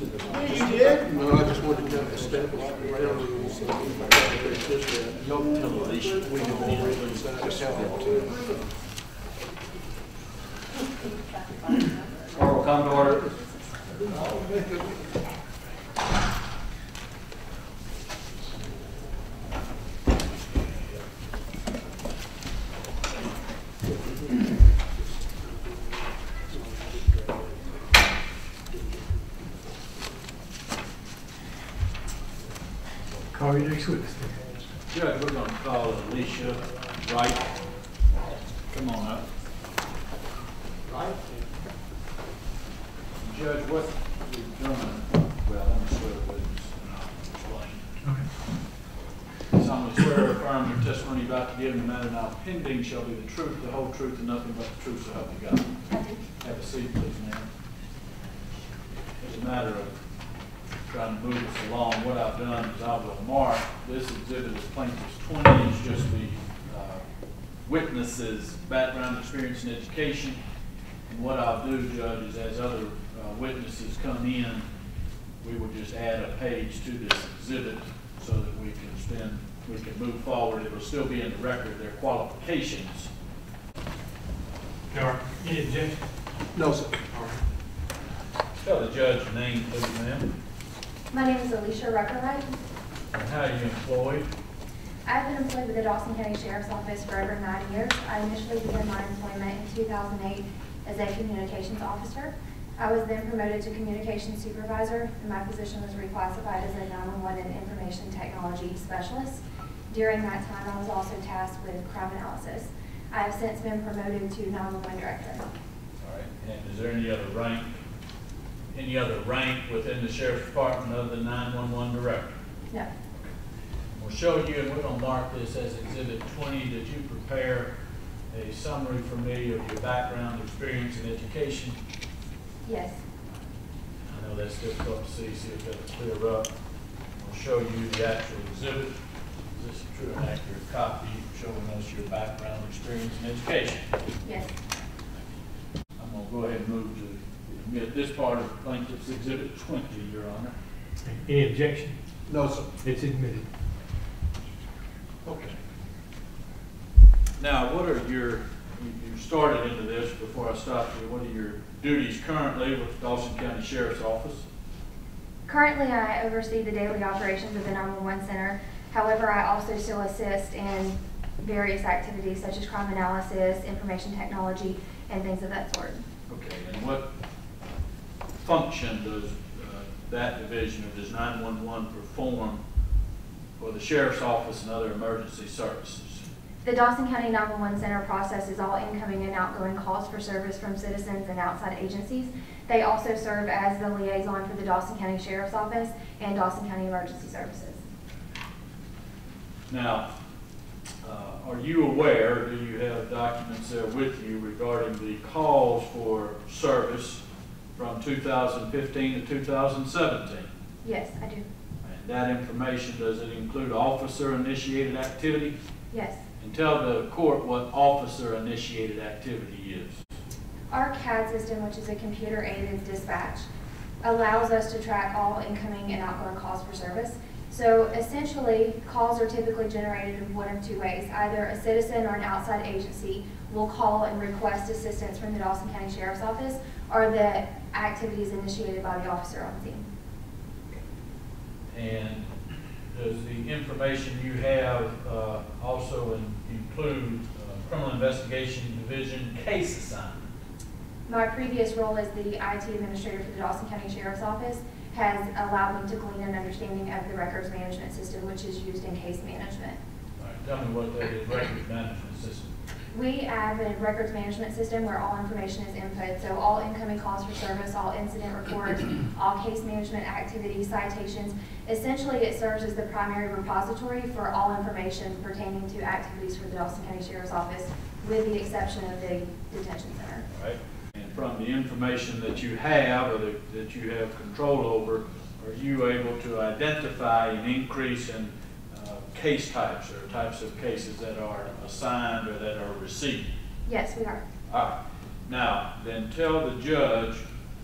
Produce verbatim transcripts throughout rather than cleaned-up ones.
You did? No, I just wanted to establish the ground rules. Y'all can tell Aleisha we can all read inside just how that too. Court will come to order. Call your next witness. Judge, we're going to call Aleisha Wright. Come on up. Right. Judge, what we've done, well, I'm sure the witness and I'll explain. Okay. Solemnly swear or affirm your testimony about to give in the matter now pending shall be the truth, the whole truth, and nothing but the truth, so help you God. Have a seat, please, ma'am. It's a matter of trying to move us along. What I've done is I will mark this exhibit as plaintiff's twenty. It's just the uh, witness's background, experience, and education. And what I'll do, Judge, is as other uh, witnesses come in, we will just add a page to this exhibit so that we can spend, we can move forward. It will still be in the record their qualifications. All right. Any objection? No, sir. All right. Tell the judge your name, please, ma'am. My name is Aleisha Rucker-Wright. And how are you employed? I've been employed with the Dawson County Sheriff's Office for over nine years. I initially began my employment in two thousand eight as a communications officer. I was then promoted to communications supervisor, and my position was reclassified as a nine one one and information technology specialist. During that time, I was also tasked with crime analysis. I have since been promoted to nine one one director. All right. And is there any other rank, any other rank within the Sheriff's Department other than nine one one director? No. We'll show you, and we're going to mark this as Exhibit twenty. Did you prepare a summary for me of your background, experience, and education? Yes. I know that's difficult to see, see if that'll clear up. We'll show you the actual exhibit. Is this a true and accurate copy showing us your background, experience, and education? Yes. I'm going to go ahead and move to admit this part of Plaintiff's Exhibit twenty, Your Honor. Any objection? No, sir. It's admitted. Okay. Now, what are your, you, you started into this before I stopped you, what are your duties currently with Dawson County Sheriff's Office? Currently, I oversee the daily operations of the nine one one center. However, I also still assist in various activities such as crime analysis, information technology, and things of that sort. Okay, and what function does uh, that division, or does nine one one perform for the Sheriff's Office and other emergency services? The Dawson County nine one one Center processes all incoming and outgoing calls for service from citizens and outside agencies. They also serve as the liaison for the Dawson County Sheriff's Office and Dawson County Emergency Services. Now, uh, are you aware, do you have documents there with you regarding the calls for service from two thousand fifteen to two thousand seventeen? Yes, I do. And that information, does it include officer-initiated activity? Yes. And tell the court what officer-initiated activity is. Our C A D system, which is a computer-aided dispatch, allows us to track all incoming and outgoing calls for service. So essentially, calls are typically generated in one of two ways. Either a citizen or an outside agency will call and request assistance from the Dawson County Sheriff's Office, or the activity is initiated by the officer on scene. And does the information you have uh, also in, include uh, criminal investigation division case assignment? My previous role as the I T administrator for the Dawson County Sheriff's Office has allowed me to glean an understanding of the records management system, which is used in case management. All right, tell me what that is, records management system. We have a records management system where all information is input. So all incoming calls for service, all incident reports, all case management activities, citations. Essentially, it serves as the primary repository for all information pertaining to activities for the Dawson County Sheriff's Office, with the exception of the detention center. All right. And from the information that you have, or that, that you have control over, are you able to identify an increase in uh, case types, or types of cases that are assigned or that are received? Yes, we are. All right. Now, then tell the judge uh,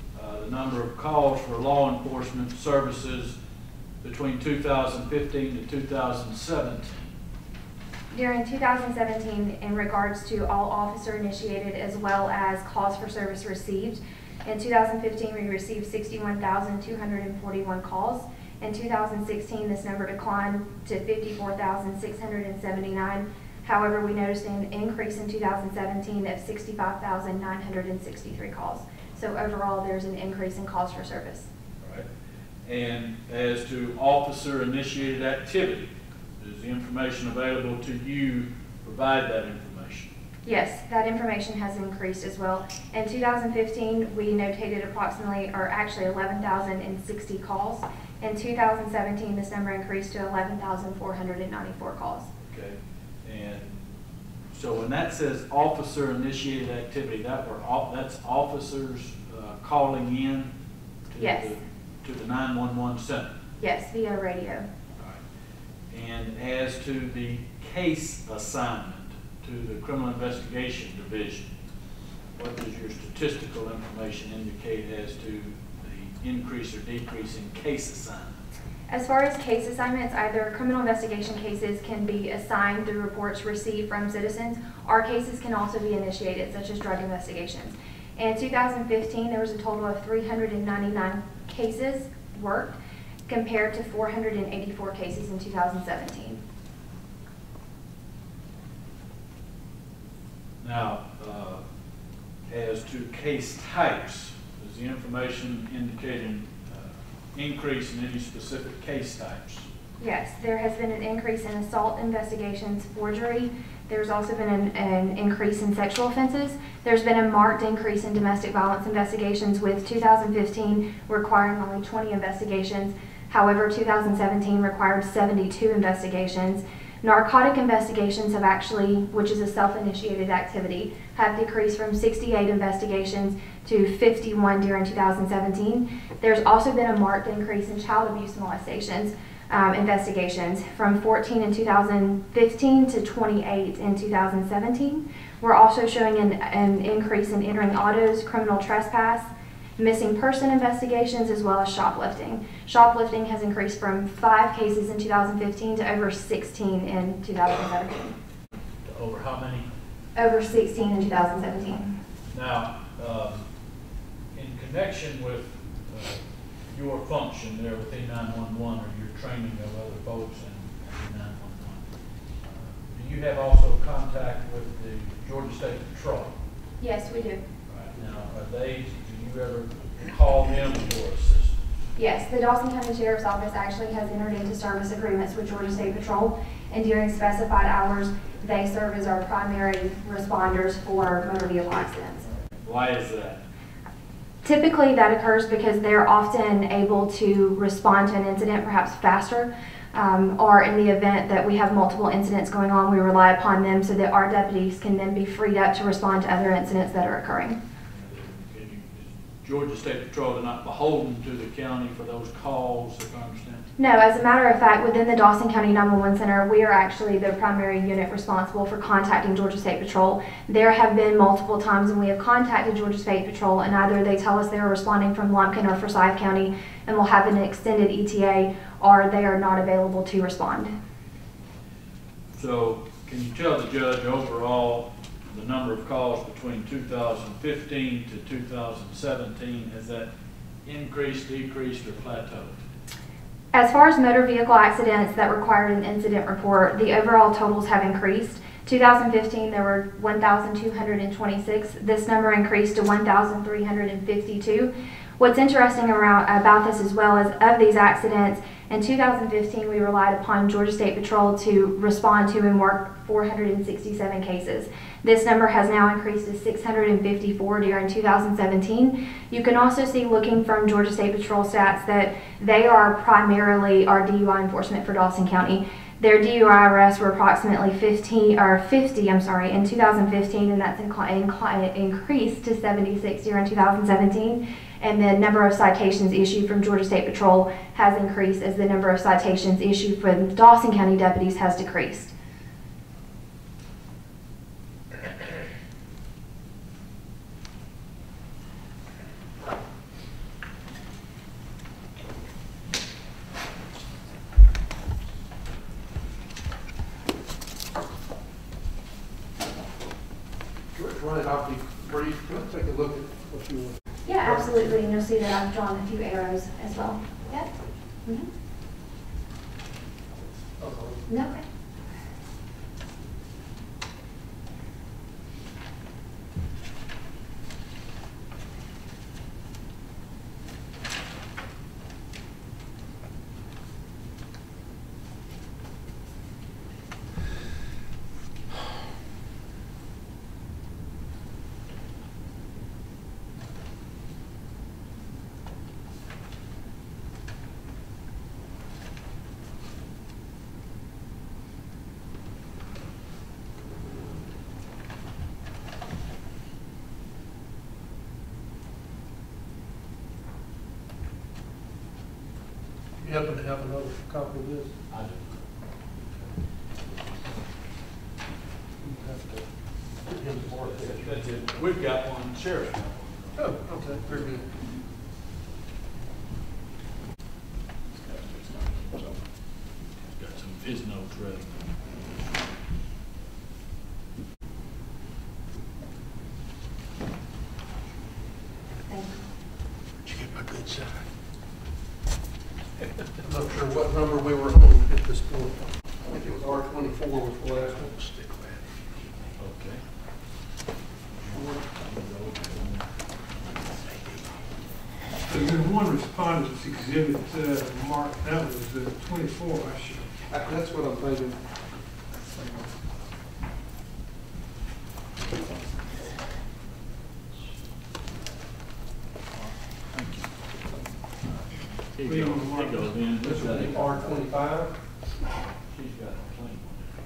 the number of calls for law enforcement services between two thousand fifteen to two thousand seventeen. During two thousand seventeen, in regards to all officer-initiated as well as calls for service received, in two thousand fifteen, we received sixty-one thousand two hundred forty-one calls. In two thousand sixteen, this number declined to fifty-four thousand six hundred seventy-nine. However, we noticed an increase in two thousand seventeen of sixty-five thousand nine hundred sixty-three calls. So overall, there's an increase in calls for service. Right. And as to officer-initiated activity, is the information available to you provide that information? Yes, that information has increased as well. In two thousand fifteen, we notated approximately, or actually eleven thousand sixty calls. In two thousand seventeen, this number increased to eleven thousand four hundred ninety-four calls. Okay. And so when that says officer-initiated activity, that were that's officers uh, calling in to, yes. the, to the nine one one center? Yes, via radio. All right. And as to the case assignment to the Criminal Investigation Division, what does your statistical information indicate as to the increase or decrease in case assignment? As far as case assignments, either criminal investigation cases can be assigned through reports received from citizens. Our cases can also be initiated, such as drug investigations. In two thousand fifteen, there was a total of three hundred ninety-nine cases worked, compared to four hundred eighty-four cases in two thousand seventeen. Now, uh, as to case types, is the information indicating uh, increase in any specific case types? Yes, there has been an increase in assault investigations, forgery. There's also been an, an increase in sexual offenses. There's been a marked increase in domestic violence investigations, with two thousand fifteen requiring only twenty investigations. However, two thousand seventeen required seventy-two investigations. Narcotic investigations have actually, which is a self-initiated activity, have decreased from sixty-eight investigations to fifty-one during two thousand seventeen. There's also been a marked increase in child abuse molestations um, investigations, from fourteen in two thousand fifteen to twenty-eight in two thousand seventeen. We're also showing an, an increase in entering autos, criminal trespass, missing person investigations, as well as shoplifting. Shoplifting has increased from five cases in two thousand fifteen to over sixteen in two thousand seventeen. Over how many? Over sixteen in two thousand seventeen. Now, uh, in connection with uh, your function there with E nine one one, or your training of other folks in E nine one one, uh, do you have also contact with the Georgia State Patrol? Yes, we do. Right. Now, are they, do you ever call them for assistance? Yes, the Dawson County Sheriff's Office actually has entered into service agreements with Georgia State Patrol, and during specified hours, they serve as our primary responders for motor vehicle accidents. Why is that? Typically, that occurs because they're often able to respond to an incident perhaps faster, um, or in the event that we have multiple incidents going on, we rely upon them so that our deputies can then be freed up to respond to other incidents that are occurring. Georgia State Patrol are not beholden to the county for those calls, if I understand? No, as a matter of fact, within the Dawson County nine one one Center, we are actually the primary unit responsible for contacting Georgia State Patrol. There have been multiple times when we have contacted Georgia State Patrol, and either they tell us they are responding from Lumpkin or Forsyth County and will have an extended E T A, or they are not available to respond. So, can you tell the judge overall the number of calls between two thousand fifteen to two thousand seventeen, has that increased, decreased, or plateaued? As far as motor vehicle accidents that required an incident report, the overall totals have increased. two thousand fifteen, there were one thousand two hundred twenty-six. This number increased to one thousand three hundred fifty-two. What's interesting around, about this as well is, of these accidents, in two thousand fifteen, we relied upon Georgia State Patrol to respond to and work four hundred sixty-seven cases. This number has now increased to six hundred fifty-four during two thousand seventeen. You can also see, looking from Georgia State Patrol stats, that they are primarily our D U I enforcement for Dawson County. Their D U I arrests were approximately fifteen or fifty, I'm sorry, in two thousand fifteen, and that's increased to seventy-six during two thousand seventeen. And the number of citations issued from Georgia State Patrol has increased as the number of citations issued from Dawson County deputies has decreased. if you would. Yeah, absolutely, and you'll see that I've drawn a few arrows as well. Yep. Mm-hmm. No. Okay. You happen to have another copy of this? I do. You have to put him to mark that. That's it. We've got one, sheriff. Oh, okay, very good. Got some of his notes ready. Thank you. Did you get my good side? I'm not sure what number we were on at this point. I think it was R twenty-four was the last one. Stick with Okay. So there's one respondent's exhibit, uh, Mark, that was uh, twenty-four, I should. that. That's what I'm thinking. He What do you goes, want to mark? he goes in. This would be R twenty-five. She's got a clean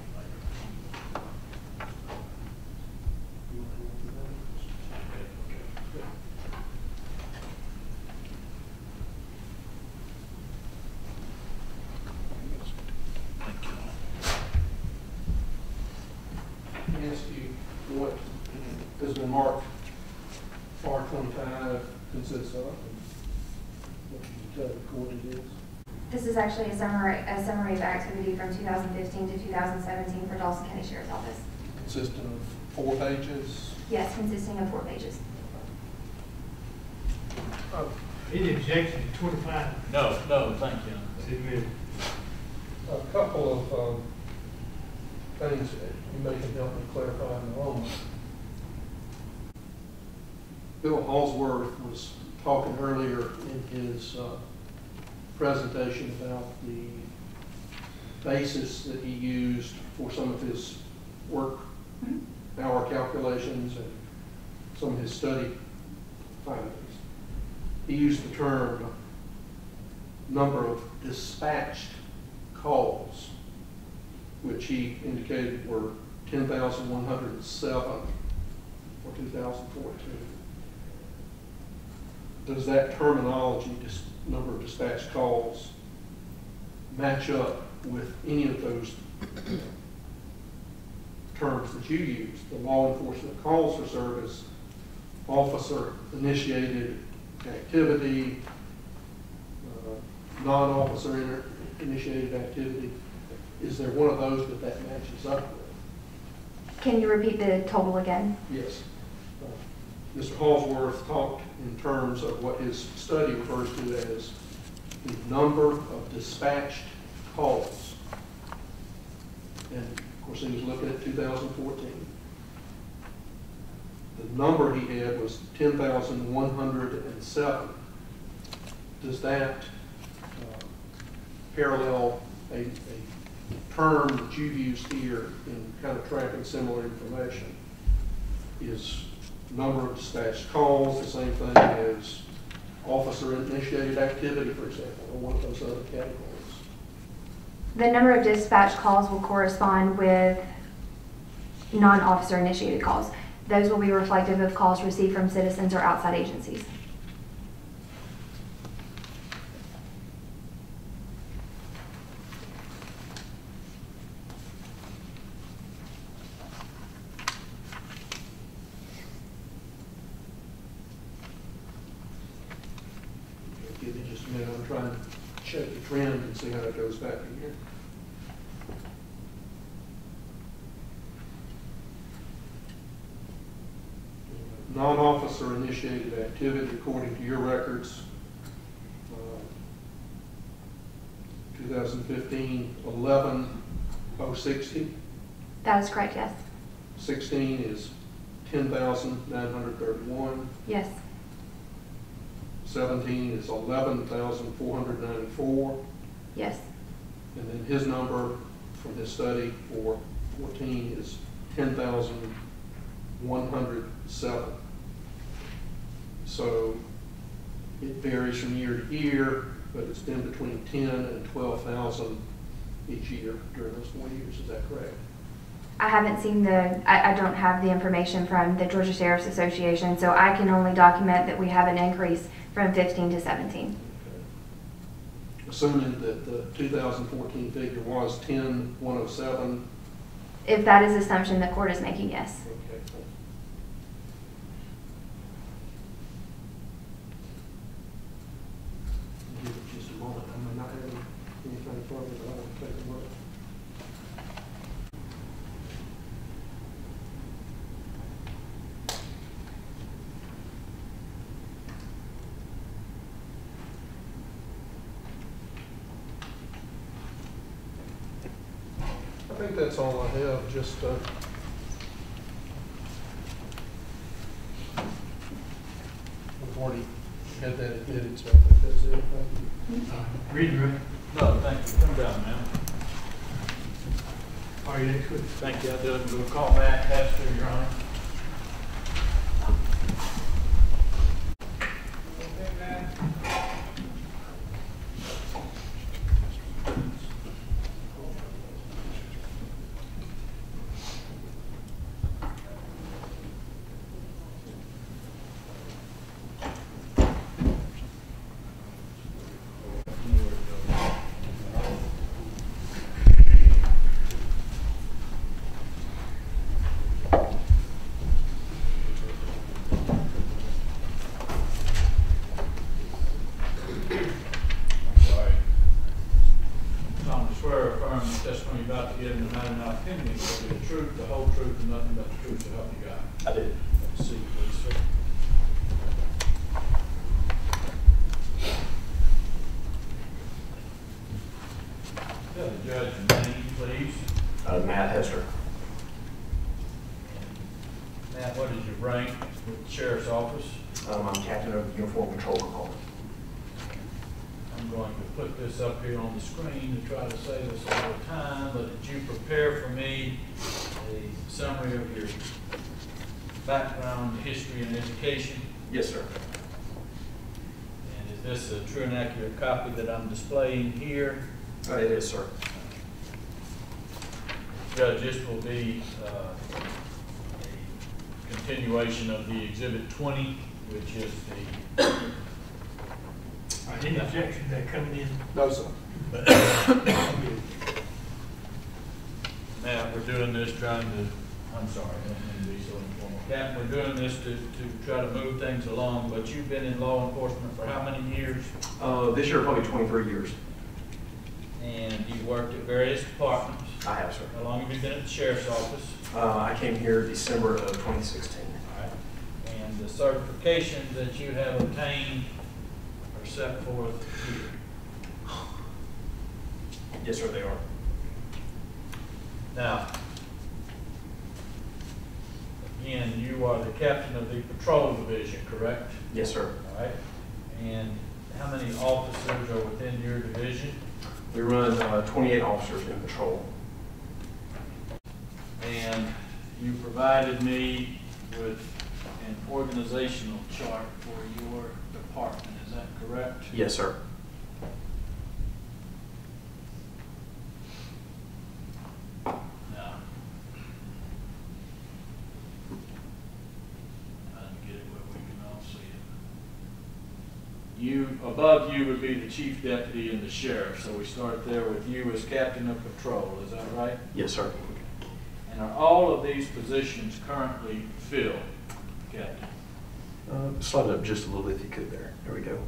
Ask you what has been marked R twenty-five consists of, and what can you tell the court it is? This is actually a summary, a summary of activity from two thousand fifteen to two thousand seventeen for Dawson County Sheriff's Office. Consisting of four pages. Yes, consisting of four pages. Uh, Any objection to twenty-five? No, no, thank you. Submitted. A couple of um, things that you may can help me clarify in a moment. Bill Halsworth was talking earlier in his uh, presentation about the basis that he used for some of his work Mm-hmm. hour calculations and some of his study findings. He used the term number of dispatched calls, which he indicated were ten thousand one hundred seven for two thousand fourteen. Does that terminology, dis number of dispatched calls, match up with any of those terms that you use? The law enforcement calls for service, officer initiated activity, uh, non-officer initiated activity. Is there one of those that that matches up with? Can you repeat the total again? Yes. Uh, Mister Halsworth talked in terms of what his study refers to as the number of dispatched calls. And of course, he was looking at two thousand fourteen. The number he had was ten thousand one hundred seven. Does that uh, parallel a, a term that you've used here in kind of tracking similar information? Is number of dispatched calls the same thing as officer-initiated activity, for example, or one of those other categories? The number of dispatch calls will correspond with non-officer initiated calls. Those will be reflective of calls received from citizens or outside agencies. Give me just a minute, I'm trying to check the trend and see how it goes back in here. non-officer initiated activity according to your records. Uh, twenty fifteen, eleven oh sixty. That is correct, yes. sixteen is ten thousand nine hundred thirty-one. Yes. seventeen is eleven thousand four hundred ninety-four. Yes. And then his number from his study for fourteen is ten thousand one hundred seven. So it varies from year to year, but it's been between ten and twelve thousand each year during those four years. Is that correct? I haven't seen the, I, I don't have the information from the Georgia Sheriff's Association, so I can only document that we have an increase from fifteen to seventeen. Okay. Assuming that the two thousand fourteen figure was ten one oh seven. If that is the assumption the court is making, yes. Okay. Give it just a moment. I'm not having anything further, but I want to take a look. I think that's all I have, just, uh, we've already had that admitted, so I think that's it. Thank you. Uh, Read the record. No, thank you. Come down, ma'am. Are you next week? Thank you. I did. We'll call Matt Hester, Your Honor. About to give in the matter now pending, will be the truth, the whole truth, and nothing but the truth, so help you God. I did. Let's see, please, sir. Tell the judge your name, please. Uh, Matt Hester. Matt, what is your rank with the sheriff's office? Um, I'm captain of Uniform Patrol Component. I'm going to put this up here on the screen to try to save us a little time, but did you prepare for me a summary of your background, history, and education? Yes, sir. And is this a true and accurate copy that I'm displaying here? Uh, it is, sir. Judge, this will be uh, a continuation of the Exhibit twenty, which is the Any objection to that coming in? No, sir. Now, we're doing this trying to, I'm sorry, I don't mean to be so informal. Captain, we're doing this to, to try to move things along, but you've been in law enforcement for how many years? Uh, this year, probably twenty-three years. And you've worked at various departments. I have, sir. How long have you been at the sheriff's office? Uh, I came here December of twenty sixteen. All right. And the certifications that you have obtained are set forth here. Yes, sir, they are. Now, again, you are the captain of the patrol division, correct? Yes, sir. All right. And how many officers are within your division? We run uh, twenty-eight officers in patrol. And you provided me with an organizational chart for your department, is that correct? Yes, sir. Now, trying to get it where we can all see it. You, above you would be the chief deputy and the sheriff, so we start there with you as captain of patrol, is that right? Yes, sir. And are all of these positions currently filled, Captain? Uh, slide it up just a little bit if you could there. There we go.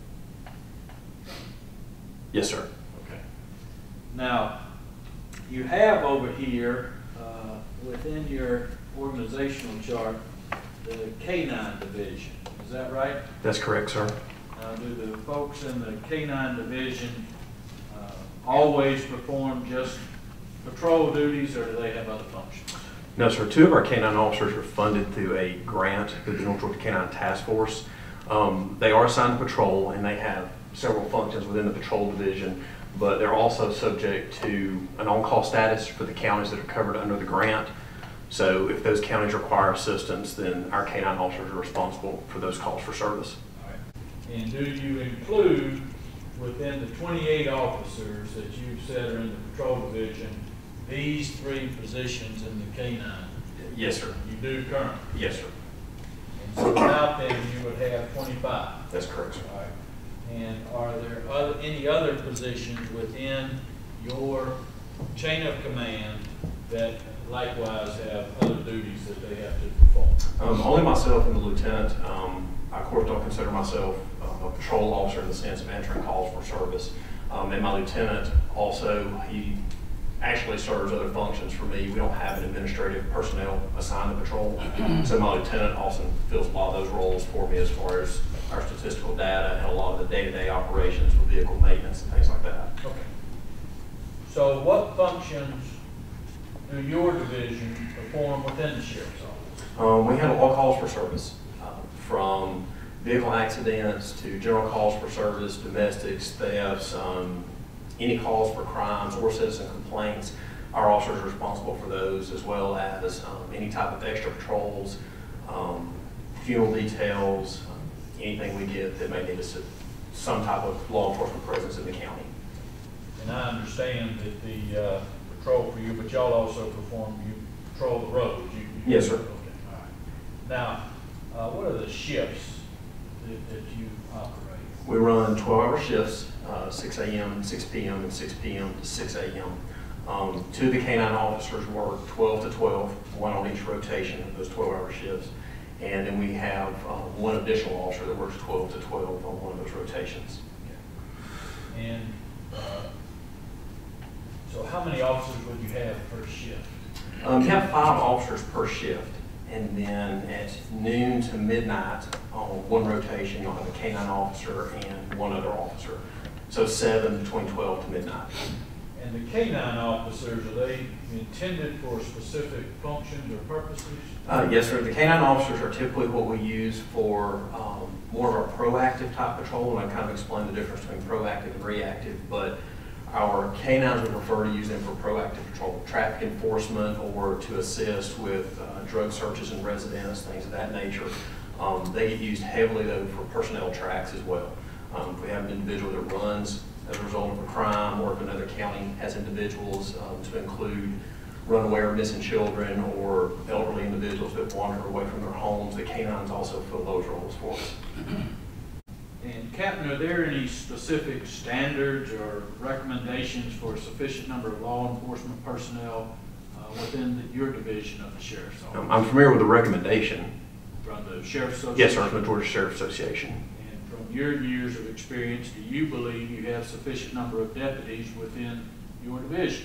Yes, sir. Okay. Now, you have over here, uh, within your organizational chart, the K nine division, is that right? That's correct, sir. Now, do the folks in the K nine division uh, always perform just patrol duties, or do they have other functions? No, sir. Two of our K nine officers are funded through a grant through the North Georgia K nine Task Force. Um, they are assigned to patrol, and they have several functions within the patrol division, but they're also subject to an on-call status for the counties that are covered under the grant. So if those counties require assistance, then our K nine officers are responsible for those calls for service. All right. And do you include within the twenty-eight officers that you've said are in the patrol division, these three positions in the K nine? Yes, sir. You do currently? Yes, sir. And so without them, you would have twenty-five? That's correct, sir. All right. And are there other, any other positions within your chain of command that likewise have other duties that they have to perform? Um, only myself and the lieutenant. Um, I, of course, don't consider myself um, a patrol officer in the sense of answering calls for service. Um, and my lieutenant also, he actually serves other functions for me. We don't have an administrative personnel assigned to patrol. So my lieutenant also fills a lot of those roles for me as far as our statistical data and a lot of the day-to-day operations with vehicle maintenance and things like that. Okay. So what functions do your division perform within the sheriff's office? Um, we handle all calls for service, uh, from vehicle accidents to general calls for service, domestics, thefts, um, any calls for crimes or citizen complaints. Our officers are responsible for those, as well as um, any type of extra patrols, um, funeral details, um, anything we get that may need us to some type of law enforcement presence in the county. And I understand that the uh, patrol for you, but y'all also perform, you patrol the roads. You, you Yes, sir. Okay, all right. Now, uh, what are the shifts that, that you operate? We run twelve hour shifts, uh, six A M, six P M, and six P M to six A M Um, two of the K nine officers work twelve to twelve, one on each rotation of those twelve hour shifts. And then we have uh, one additional officer that works twelve to twelve on one of those rotations. And uh, so how many officers would you have per shift? Um, you have five officers per shift. And then at noon to midnight on one rotation, you'll have a K nine officer and one other officer. So seven between twelve to midnight. And the K nine officers, are they intended for specific functions or purposes? Uh, yes, sir. The K nine officers are typically what we use for um, more of our proactive type patrol, and I kind of explained the difference between proactive and reactive, but our K nines would prefer to use them for proactive patrol, traffic enforcement, or to assist with uh, drug searches in residence, things of that nature. Um, they get used heavily, though, for personnel tracks as well. Um, if we have an individual that runs as a result of a crime, or if another county has individuals um, to include runaway or missing children or elderly individuals that wander away from their homes, the K nines also fill those roles for us. And Captain, are there any specific standards or recommendations for a sufficient number of law enforcement personnel uh, within the, your division of the Sheriff's Office? Um, I'm familiar with the recommendation. From the Sheriff's Association? Yes, sir, from the Georgia Sheriff Association. And from your years of experience, do you believe you have sufficient number of deputies within your division?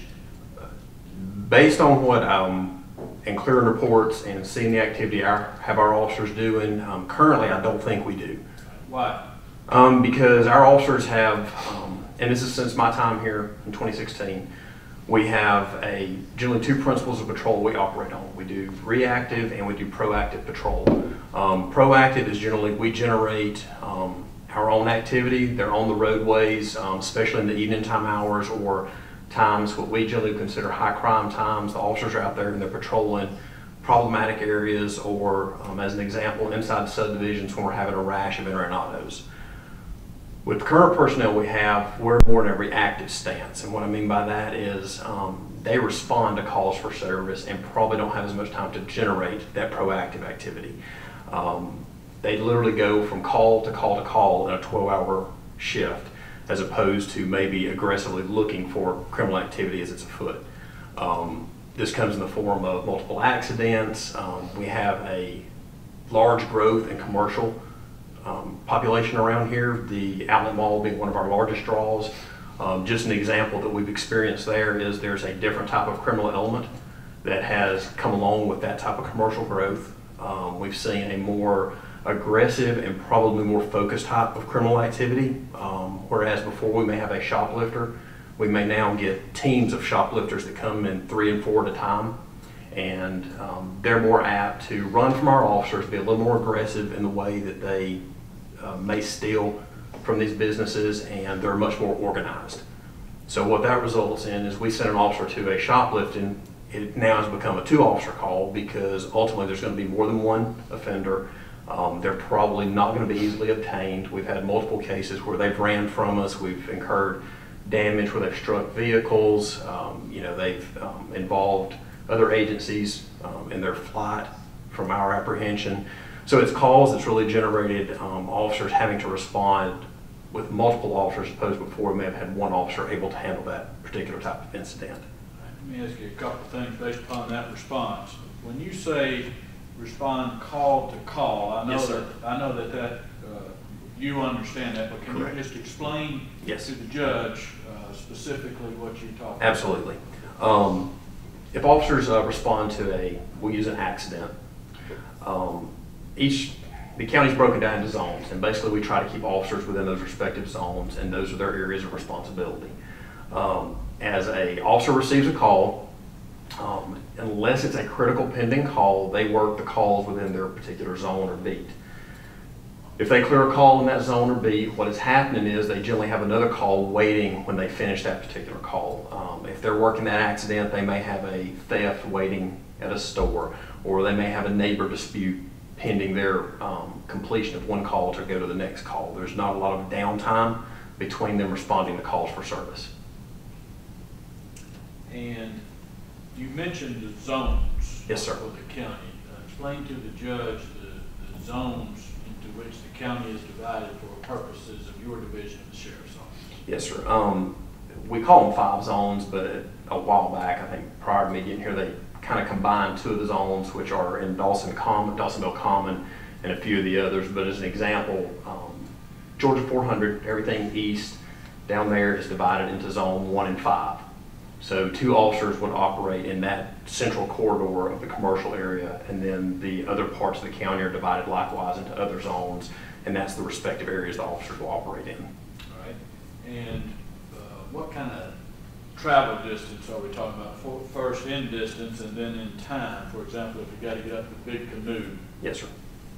Based on what um, and clearing reports and seeing the activity our have our officers doing, um, currently I don't think we do. Why? Um, because our officers have, um, and this is since my time here in twenty sixteen, we have a generally two principles of patrol we operate on. We do reactive and we do proactive patrol. Um, proactive is generally we generate um, our own activity. They're on the roadways, um, especially in the evening time hours or times what we generally consider high crime times. The officers are out there and they're patrolling problematic areas, or um, as an example, inside subdivisions when we're having a rash of internados. With the current personnel we have, we're more in a reactive stance. And what I mean by that is um, they respond to calls for service and probably don't have as much time to generate that proactive activity. Um, they literally go from call to call to call in a twelve hour shift, as opposed to maybe aggressively looking for criminal activity as it's afoot. Um, this comes in the form of multiple accidents. Um, we have a large growth in commercial Um, population around here, the outlet mall being one of our largest draws. Um, just an example that we've experienced there is there's a different type of criminal element that has come along with that type of commercial growth. Um, we've seen a more aggressive and probably more focused type of criminal activity, um, whereas before we may have a shoplifter, we may now get teams of shoplifters that come in three and four at a time, and um, they're more apt to run from our officers, be a little more aggressive in the way that they uh, may steal from these businesses, and they're much more organized. So what that results in is we send an officer to a shoplifting, it now has become a two-officer call because ultimately there's going to be more than one offender. Um, they're probably not going to be easily obtained. We've had multiple cases where they've ran from us. We've incurred damage where they've struck vehicles. Um, you know, they've um, involved other agencies um, in their flight from our apprehension. So it's calls that's really generated um, officers having to respond with multiple officers, as opposed to before we may have had one officer able to handle that particular type of incident. Let me ask you a couple of things based upon that response. When you say respond call to call, I know Yes, that I know that that uh, you understand that, but can Correct. you just explain Yes. to the judge uh, specifically what you talk about? Absolutely. Um, if officers uh, respond to a, we'll use an accident, um, each, the county's broken down into zones, and basically we try to keep officers within those respective zones, and those are their areas of responsibility. Um, as a officer receives a call, um, unless it's a critical pending call, they work the calls within their particular zone or beat. If they clear a call in that zone or beat, what is happening is they generally have another call waiting when they finish that particular call. Um, if they're working that accident, they may have a theft waiting at a store, or they may have a neighbor dispute pending their um, completion of one call to go to the next call. There's not a lot of downtime between them responding to calls for service. And you mentioned the zones. Yes, sir. For the county. Uh, explain to the judge the, the zones into which the county is divided for purposes of your division of the sheriff's office. Yes, sir. Um, we call them five zones, but a while back, I think prior to me getting here, they kind of combined two of the zones, which are in Dawson Common, Dawsonville Common, and a few of the others. But as an example, um, Georgia four hundred, everything east down there is divided into zone one and five. So two officers would operate in that central corridor of the commercial area, and then the other parts of the county are divided likewise into other zones, and that's the respective areas the officers will operate in. All right. And uh, what kind of travel distance are we talking about? For, first in distance and then in time. For example, if you got to get up the big canoe. Yes, sir.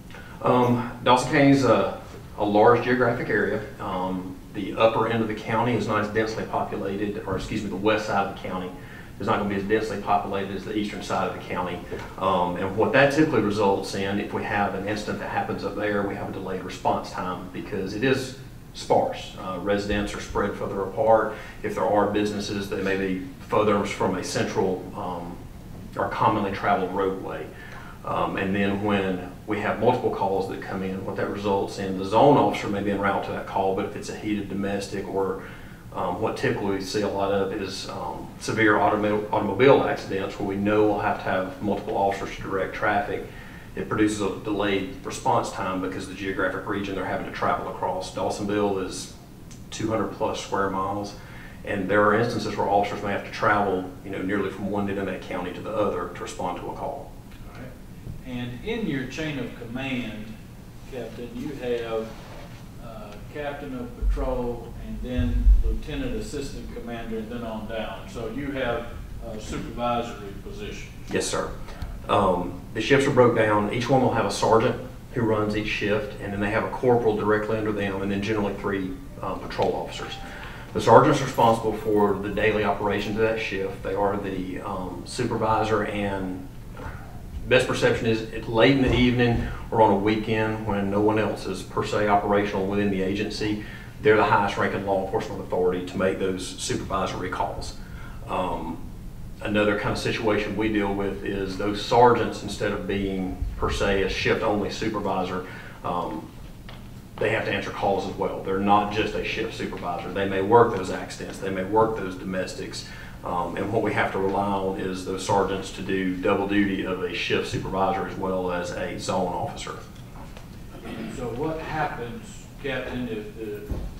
Um, Dawson County is a, a large geographic area. Um, the upper end of the county is not as densely populated, or excuse me, the west side of the county is not going to be as densely populated as the eastern side of the county. Um, and what that typically results in, if we have an incident that happens up there, we have a delayed response time because it is sparse. Uh, residents are spread further apart. If there are businesses that may be further from a central um, or commonly traveled roadway. Um, and then when we have multiple calls that come in, what that results in, the zone officer may be en route to that call, but if it's a heated domestic or um, what typically we see a lot of is um, severe automo automobile accidents where we know we'll have to have multiple officers to direct traffic. It produces a delayed response time because the geographic region they're having to travel across. Dawsonville is two hundred plus square miles, and there are instances where officers may have to travel, you know, nearly from one end of that county to the other to respond to a call. All right. And in your chain of command, Captain, you have uh, Captain of Patrol and then Lieutenant Assistant Commander and then on down. So you have a supervisory position. Yes, sir. Um, the shifts are broke down. Each one will have a sergeant who runs each shift, and then they have a corporal directly under them, and then generally three um, patrol officers. The sergeant's responsible for the daily operations of that shift. They are the um, supervisor, and best perception is it's late in the evening or on a weekend when no one else is per se operational within the agency. They're the highest ranking law enforcement authority to make those supervisory calls. Um, Another kind of situation we deal with is those sergeants, instead of being per se a shift only supervisor, um, they have to answer calls as well. They're not just a shift supervisor. They may work those accidents, they may work those domestics, um, and what we have to rely on is those sergeants to do double duty of a shift supervisor as well as a zone officer. And so what happens, Captain, if the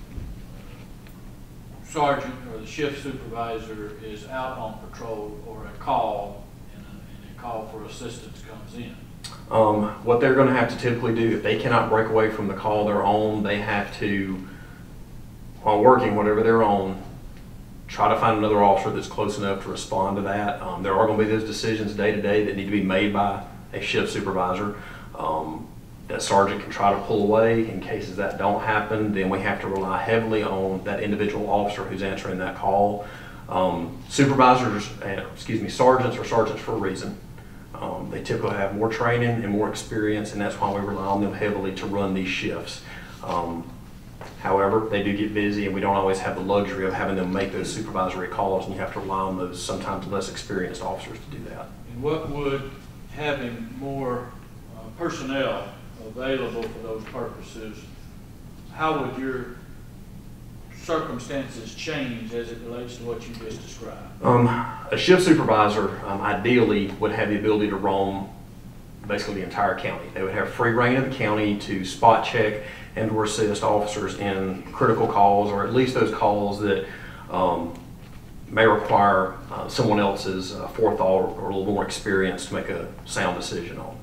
sergeant or the shift supervisor is out on patrol or a call and a, and a call for assistance comes in? Um, what they're going to have to typically do, if they cannot break away from the call they're on, they have to, while working whatever they're on, try to find another officer that's close enough to respond to that. Um, there are going to be those decisions day to day that need to be made by a shift supervisor. Um, that sergeant can try to pull away. In cases that don't happen, then we have to rely heavily on that individual officer who's answering that call. Um, supervisors, uh, excuse me, sergeants are sergeants for a reason. Um, they typically have more training and more experience, and that's why we rely on them heavily to run these shifts. Um, however, they do get busy, and we don't always have the luxury of having them make those supervisory calls, and you have to rely on those sometimes less experienced officers to do that. And what would having more uh, personnel available for those purposes, how would your circumstances change as it relates to what you just described? Um, a shift supervisor um, ideally would have the ability to roam basically the entire county. They would have free reign of the county to spot check and to assist officers in critical calls, or at least those calls that um, may require uh, someone else's uh, forethought or a little more experience to make a sound decision on.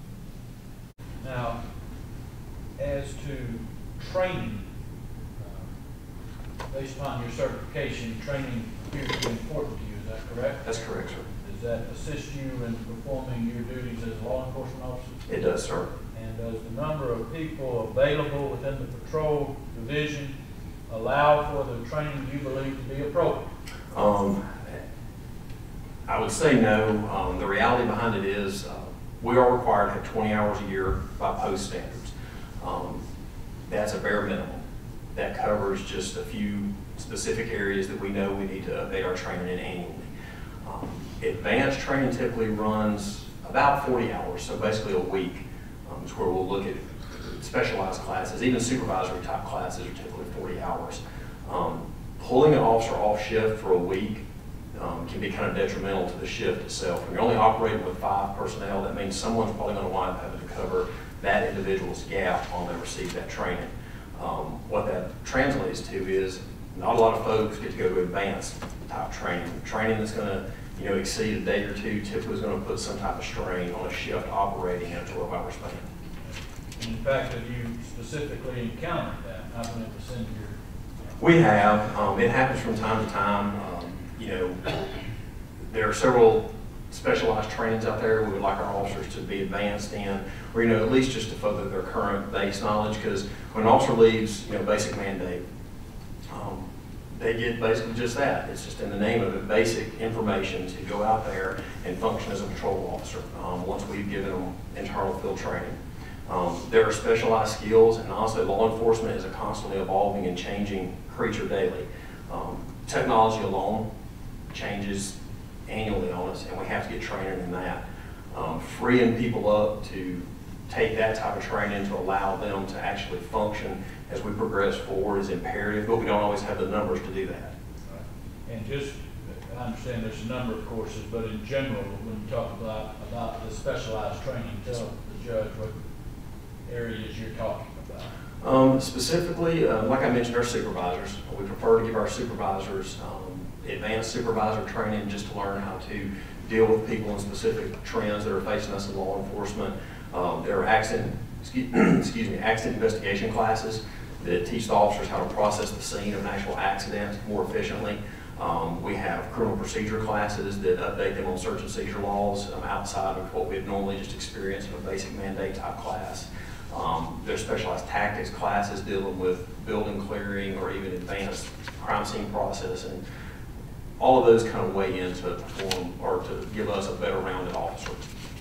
Now, as to training, uh, based upon your certification, training appears to be important to you, is that correct? That's correct, sir. Does that assist you in performing your duties as a law enforcement officer? It does, sir. And does the number of people available within the patrol division allow for the training you believe to be appropriate? Um, I would say no. Um, the reality behind it is uh, we are required to have twenty hours a year by post standards. Um, that's a bare minimum. That covers just a few specific areas that we know we need to update our training in annually. Um, advanced training typically runs about forty hours, so basically a week. Um, is where we'll look at specialized classes. Even supervisory type classes are typically forty hours. Um, pulling an officer off shift for a week um, can be kind of detrimental to the shift itself. When you're only operating with five personnel, that means someone's probably going to wind up having to cover that individual's gap while they receive that training. Um, what that translates to is not a lot of folks get to go to advanced type training. Training that's going to you know, exceed a day or two typically is going to put some type of strain on a shift operating in a twelve hour span. And in fact, have you specifically encountered that? Happened to send your We have. Um, it happens from time to time. Um, you know, there are several specialized trainings out there we would like our officers to be advanced in, or you know, at least just to further their current base knowledge. Because when an officer leaves, you know, basic mandate, um, they get basically just that. It's just in the name of it, basic information to go out there and function as a patrol officer. Um, once we've given them internal field training. Um, there are specialized skills, and honestly, law enforcement is a constantly evolving and changing creature daily. Um, technology alone changes annually on us, and we have to get training in that. Um, freeing people up to take that type of training to allow them to actually function as we progress forward is imperative, but we don't always have the numbers to do that. And just, I understand there's a number of courses, but in general, when you talk about, about the specialized training, tell the judge what areas you're talking about. Um, specifically, uh, like I mentioned, our supervisors. We prefer to give our supervisors um, advanced supervisor training just to learn how to deal with people in specific trends that are facing us in law enforcement. Um, there are accident, excuse, excuse me, accident investigation classes that teach the officers how to process the scene of an actual accident more efficiently. Um, we have criminal procedure classes that update them on search and seizure laws um, outside of what we have normally just experienced in a basic mandate type class. Um, there's specialized tactics classes dealing with building clearing or even advanced crime scene processing. All of those kind of weigh in to perform or to give us a better rounded officer.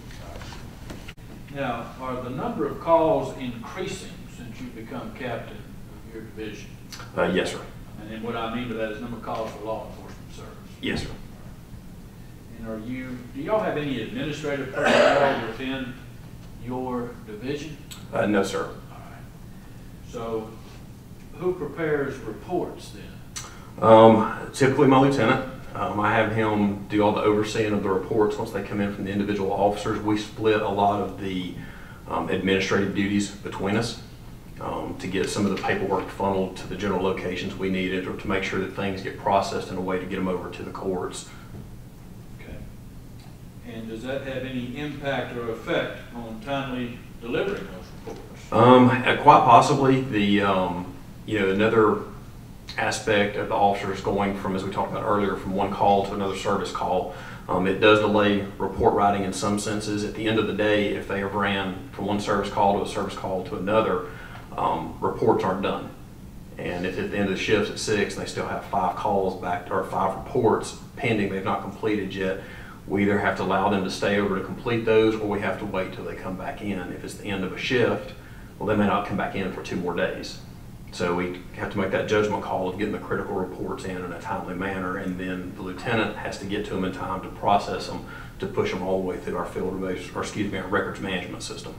Now, are the number of calls increasing since you've become captain of your division? Uh, yes, sir. And then what I mean by that is number of calls for law enforcement service. Yes, sir. And are you, do y'all have any administrative personnel within your division? Uh, no, sir. All right. So who prepares reports then? Um, typically my lieutenant. Um, I have him do all the overseeing of the reports once they come in from the individual officers. We split a lot of the um, administrative duties between us um, to get some of the paperwork funneled to the general locations we needed, or to make sure that things get processed in a way to get them over to the courts. Okay. And does that have any impact or effect on timely delivering those reports? Um, uh, quite possibly. The um, you know, another aspect of the officers going from, as we talked about earlier, from one call to another service call. Um, it does delay report writing in some senses. At the end of the day, if they have ran from one service call to a service call to another, um, reports aren't done. And if at the end of the shift at six, they still have five calls back, or five reports pending they've not completed yet, we either have to allow them to stay over to complete those, or we have to wait till they come back in. If it's the end of a shift, well, they may not come back in for two more days. So we have to make that judgment call of getting the critical reports in in a timely manner, and then the lieutenant has to get to them in time to process them, to push them all the way through our field based, or excuse me, our records management system.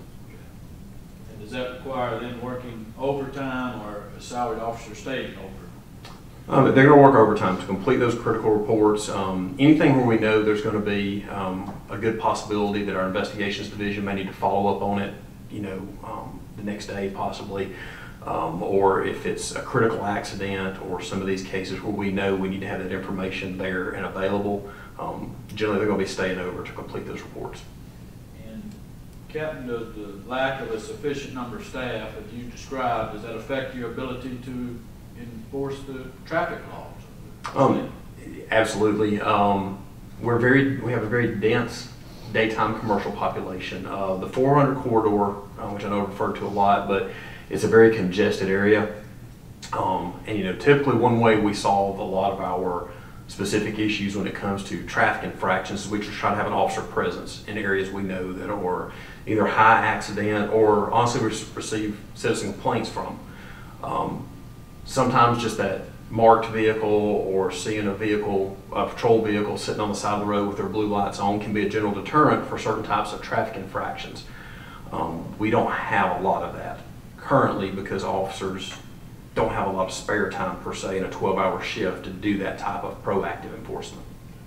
And does that require them working overtime, or a salaried officer staying over? Um, they're going to work overtime to complete those critical reports. Um, anything where we know there's going to be um, a good possibility that our investigations division may need to follow up on it, you know, um, the next day possibly. Um, or if it's a critical accident, or some of these cases where we know we need to have that information there and available, um, generally they're going to be staying over to complete those reports. And Captain, does the lack of a sufficient number of staff that you described, does that affect your ability to enforce the traffic laws? Um, absolutely. Um, we're very, we have a very dense daytime commercial population. Uh, the four hundred corridor, uh, which I know I've referred to a lot, but it's a very congested area. Um, and you know, typically one way we solve a lot of our specific issues when it comes to traffic infractions is we just try to have an officer presence in areas we know that are either high accident, or honestly we receive citizen complaints from. Um, sometimes just that marked vehicle, or seeing a vehicle, a patrol vehicle sitting on the side of the road with their blue lights on, can be a general deterrent for certain types of traffic infractions. Um, we don't have a lot of that currently, because officers don't have a lot of spare time per se in a twelve hour shift to do that type of proactive enforcement.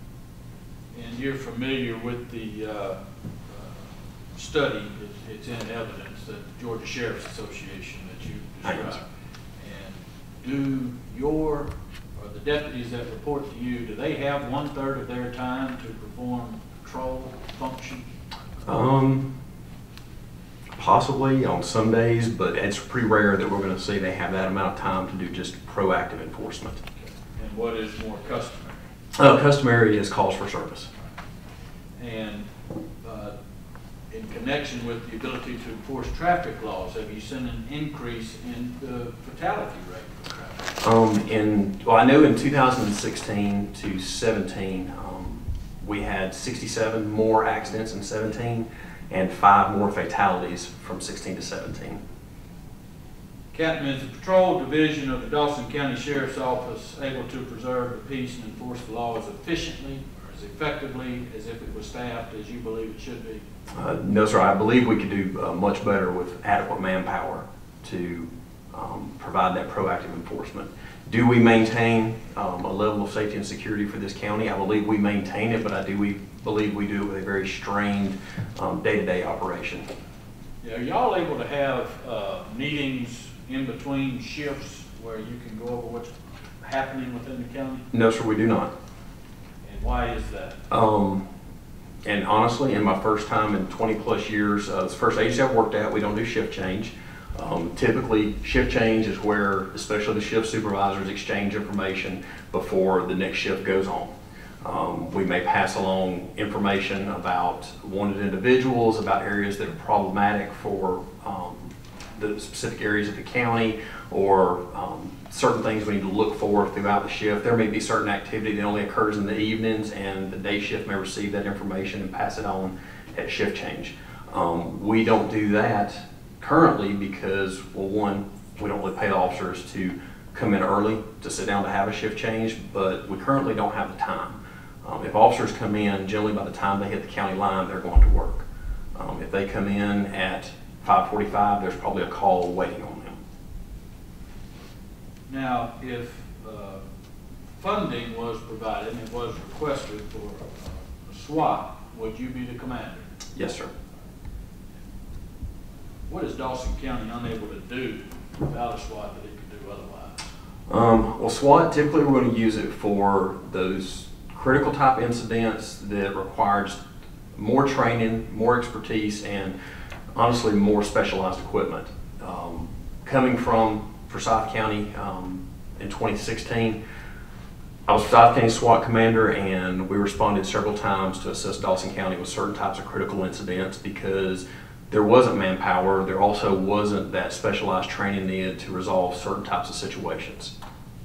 And you're familiar with the uh, uh, study, it, it's in evidence, that the Georgia Sheriff's Association that you described. And do your, or the deputies that report to you, do they have one third of their time to perform patrol function? Um, Possibly on some days, but it's pretty rare that we're going to see they have that amount of time to do just proactive enforcement. And what is more customary? Uh, customary is calls for service. And uh, in connection with the ability to enforce traffic laws, have you seen an increase in the fatality rate for traffic? Um, in, well, I know in two thousand sixteen to seventeen, um, we had sixty-seven more accidents in seventeen, and five more fatalities from sixteen to seventeen. Captain, is the patrol division of the Dawson County Sheriff's Office able to preserve the peace and enforce the law as efficiently or as effectively as if it was staffed as you believe it should be? Uh, no, sir. I believe we could do uh, much better with adequate manpower to um, provide that proactive enforcement. Do we maintain um, a level of safety and security for this county? I believe we maintain it, but I do we believe we do it with a very strained um, day-to-day operation. Yeah, are y'all able to have uh, meetings in between shifts where you can go over what's happening within the county? No, sir, we do not. And why is that? Um, and honestly, in my first time in twenty plus years, uh, it's the first agency I've worked at, we don't do shift change. Um, typically, shift change is where, especially the shift supervisors, exchange information before the next shift goes on. Um, we may pass along information about wanted individuals, about areas that are problematic for um, the specific areas of the county, or um, certain things we need to look for throughout the shift. There may be certain activity that only occurs in the evenings, and the day shift may receive that information and pass it on at shift change. Um, we don't do that currently because, well, one, we don't really pay the officers to come in early to sit down to have a shift change, but we currently don't have the time. Um, if officers come in, generally by the time they hit the county line, they're going to work. Um, if they come in at five forty-five, there's probably a call waiting on them. Now, if uh, funding was provided and it was requested for uh, a SWAT, would you be the commander? Yes, sir. What is Dawson County unable to do without a SWAT that it could do otherwise? Um, well, SWAT, typically we're going to use it for those critical type incidents that requires more training, more expertise, and honestly more specialized equipment. Um, coming from Forsyth County um, in twenty sixteen, I was Forsyth County SWAT commander, and we responded several times to assist Dawson County with certain types of critical incidents because there wasn't manpower. There also wasn't that specialized training needed to resolve certain types of situations.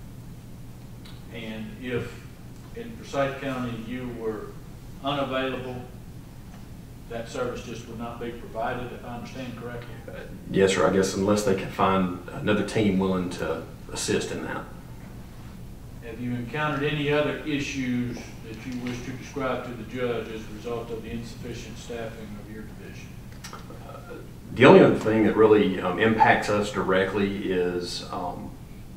And if in Forsyth County you were unavailable, that service just would not be provided, if I understand correctly? Uh, yes, sir. I guess unless they can find another team willing to assist in that. Have you encountered any other issues that you wish to describe to the judge as a result of the insufficient staffing of your division? Uh, the only other thing that really um, impacts us directly is um,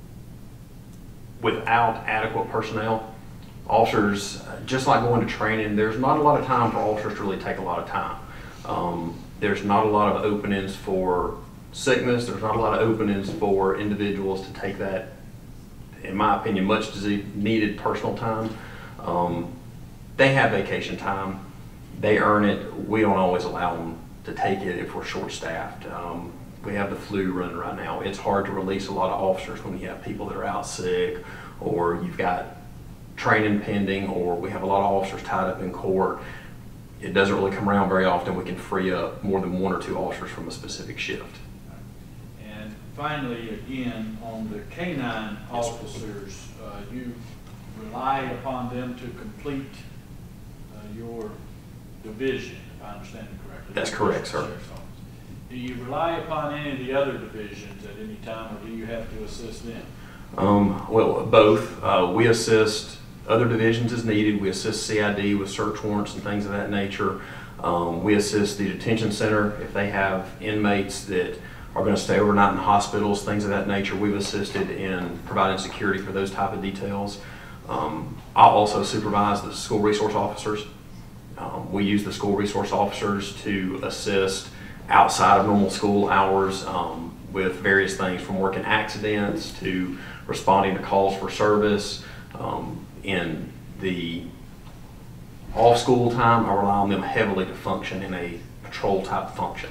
without adequate personnel, officers, uh, just like going to training, there's not a lot of time for officers to really take a lot of time. Um, there's not a lot of openings for sickness. There's not a lot of openings for individuals to take that, in my opinion, much needed personal time. Um, they have vacation time. They earn it. We don't always allow them to take it if we're short-staffed. Um, we have the flu running right now. It's hard to release a lot of officers when you have people that are out sick, or you've got training pending, or we have a lot of officers tied up in court. It doesn't really come around very often. We can free up more than one or two officers from a specific shift. And finally, again, on the canine officers, uh, you rely upon them to complete uh, your division, if I understand it correctly. That's correct, sir. Do you rely upon any of the other divisions at any time, or do you have to assist them? Um, well, both. Uh, we assist other divisions as needed. We assist C I D with search warrants and things of that nature. Um, we assist the detention center if they have inmates that are going to stay overnight in hospitals, things of that nature. We've assisted in providing security for those type of details. Um, I'll also supervise the school resource officers. Um, we use the school resource officers to assist outside of normal school hours um, with various things from working accidents to responding to calls for service. Um, in the off-school time, I rely on them heavily to function in a patrol type function.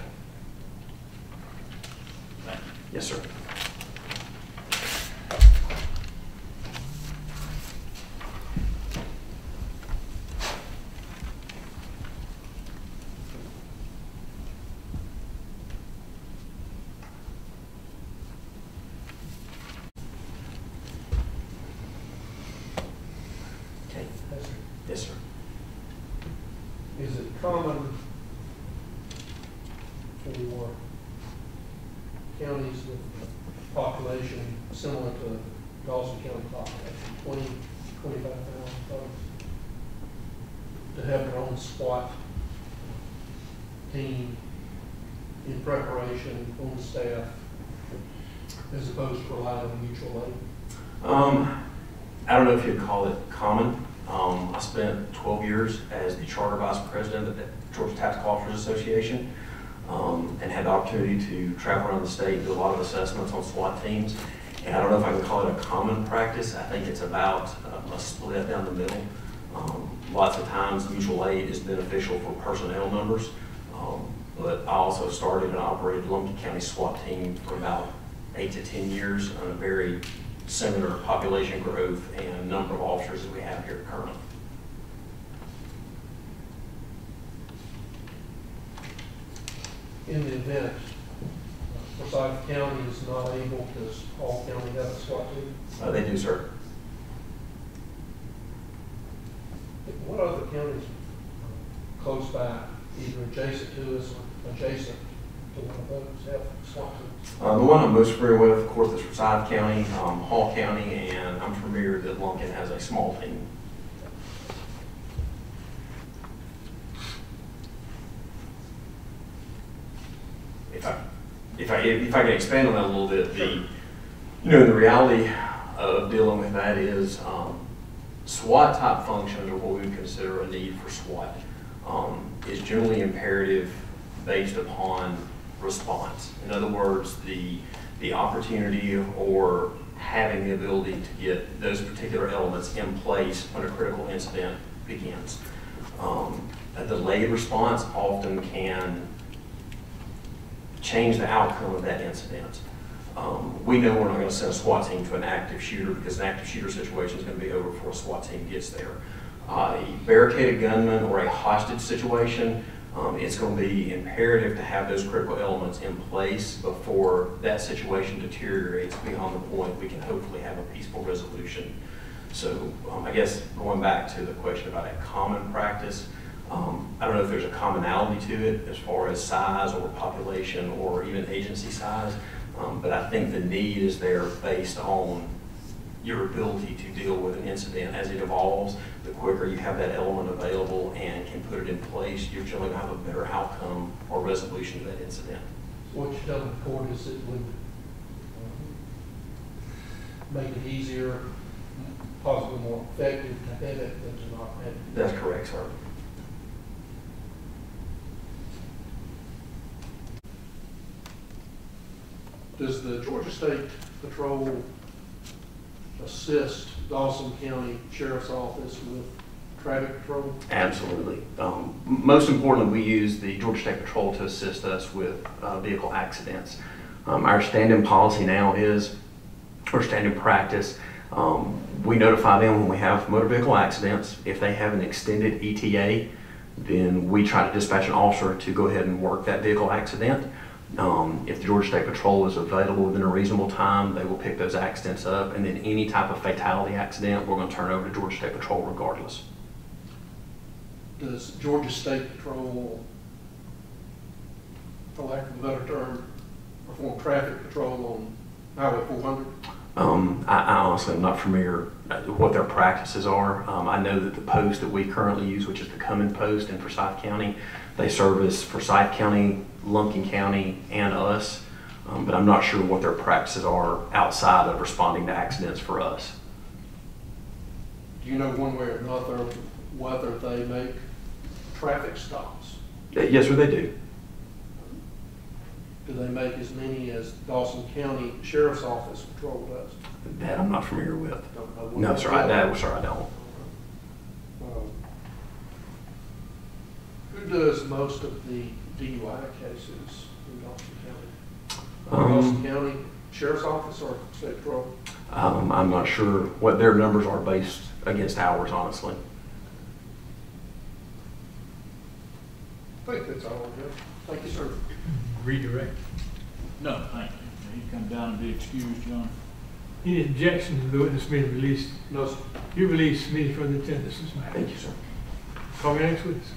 Yes, sir. Okay. Yes, sir. Is it common for counties with population similar to Dawson County population, twenty, twenty-five thousand folks, to have their own SWAT team in preparation on staff as opposed to relying on mutual aid? Um, I don't know if you'd call it common. Um, I spent twelve years as the charter vice president of the Georgia Tactical Officers Association, um, and had the opportunity to travel around the state and do a lot of assessments on SWAT teams. And I don't know if I can call it a common practice. I think it's about uh, a split down the middle. Um, lots of times mutual aid is beneficial for personnel numbers, um, but I also started and operated Lumpkin County SWAT team for about eight to ten years on a very similar population growth and number of officers that we have here currently. In the event uh, Forsyth County is not able, does all county have a SWAT team? Uh, they do, sir. What other counties close by, either adjacent to us or adjacent to one of those, have SWAT teams? Uh, the one I'm most familiar with, of course, is Forsyth County, um, Hall County, and I'm familiar that Lumpkin has a small team. If I, if I, if I can expand on that a little bit, the, you know, the reality of dealing with that is um, SWAT type functions are what we would consider a need for SWAT. Um, is generally imperative based upon response. In other words, the, the opportunity or having the ability to get those particular elements in place when a critical incident begins. Um, a delayed response often can change the outcome of that incident. Um, we know we're not going to send a SWAT team to an active shooter because an active shooter situation is going to be over before a SWAT team gets there. Uh, a barricaded gunman or a hostage situation, um, it's going to be imperative to have those critical elements in place before that situation deteriorates beyond the point we can hopefully have a peaceful resolution. So um, I guess going back to the question about a common practice, um, I don't know if there's a commonality to it as far as size or population or even agency size, um, but I think the need is there based on your ability to deal with an incident as it evolves. The quicker you have that element available and can put it in place, you're generally going to have a better outcome or resolution to that incident. What you tell the court is it would um, make it easier, possibly more effective to have it than to not have it. That's correct, sir. Does the Georgia State Patrol assist Dawson County Sheriff's Office with traffic patrol? Absolutely. Um, most importantly, we use the Georgia State Patrol to assist us with uh, vehicle accidents. Um, our stand-in policy now is, or stand-in practice, um, we notify them when we have motor vehicle accidents. If they have an extended E T A, then we try to dispatch an officer to go ahead and work that vehicle accident. Um, if the Georgia State Patrol is available within a reasonable time, they will pick those accidents up, and then any type of fatality accident, we're going to turn over to Georgia State Patrol regardless. Does Georgia State Patrol, for lack of a better term, perform traffic patrol on Highway four hundred? Um, I, I honestly am not familiar with what their practices are. Um, I know that the post that we currently use, which is the Cumming post in Forsyth County, they service Forsyth County, Lumpkin County, and us, um, but I'm not sure what their practices are outside of responding to accidents for us. Do you know one way or another whether they make traffic stops? Yes, sir, they do. Do they make as many as Dawson County Sheriff's Office patrol does? That I'm not familiar with. Don't know what No, they sir, I, do. that, sir, I don't. Um, Who does most of the D U I cases in Dawson County? Um, Dawson County Sheriff's Office or State Patrol? Um, I'm not sure what their numbers are based against ours, honestly. I think that's all I have. Thank you, sir. Redirect. No, thank you. You come down and be excused, John. Any objections to the witness being released? No, sir. You release me from the attendance this matter. Thank you, sir. Call me next witness.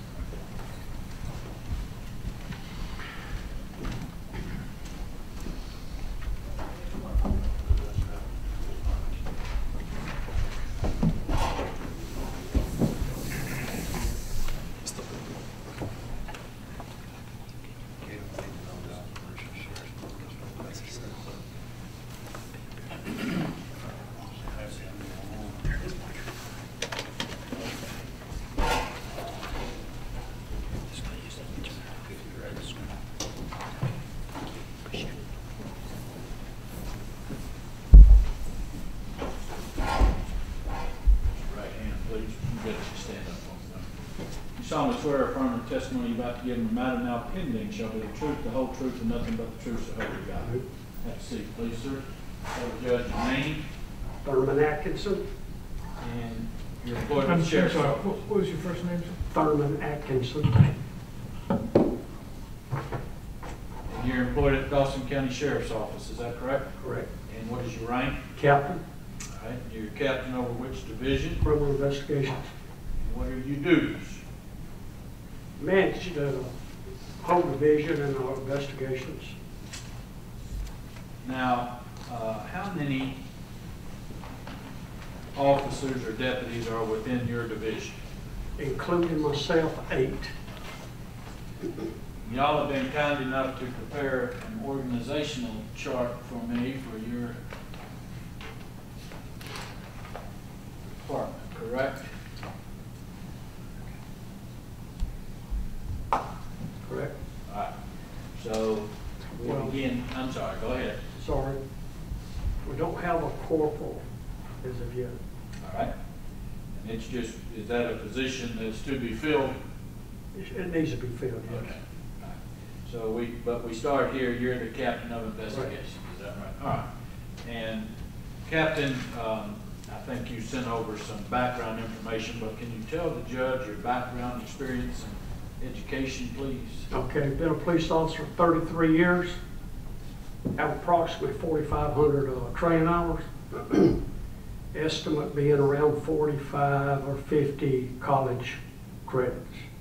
Solemnly swear or affirm the testimony you're about to give in the matter now pending shall be the truth, the whole truth, and nothing but the truth, so help you God. Have a seat, please, sir. Have a judge name Thurman Atkinson. and your employment I'm with the sheriff's sorry, office. what what was your first name, sir? Thurman Atkinson. And you're employed at Dawson County Sheriff's Office, is that correct? Correct. And what is your rank? Captain, All right, you're captain over which division? criminal investigations. And what are your duties? Managed the whole division and our investigations. Now, uh, how many officers or deputies are within your division? Including myself, eight. Y'all have been kind enough to prepare an organizational chart for me for your department, correct? Correct. All right. So we Well- begin, I'm sorry, go ahead. Sorry. We don't have a corporal as of yet. All right. And it's just, is that a position that's to be filled? It needs to be filled, yes. Okay. All right. So we, but we start here, you're the captain of investigation, is that right? All right. And Captain, um, I think you sent over some background information, but can you tell the judge your background, experience, and education, please? Okay, been a police officer for thirty-three years. Have approximately forty-five hundred uh, training hours. Estimate being around forty-five or fifty college credits.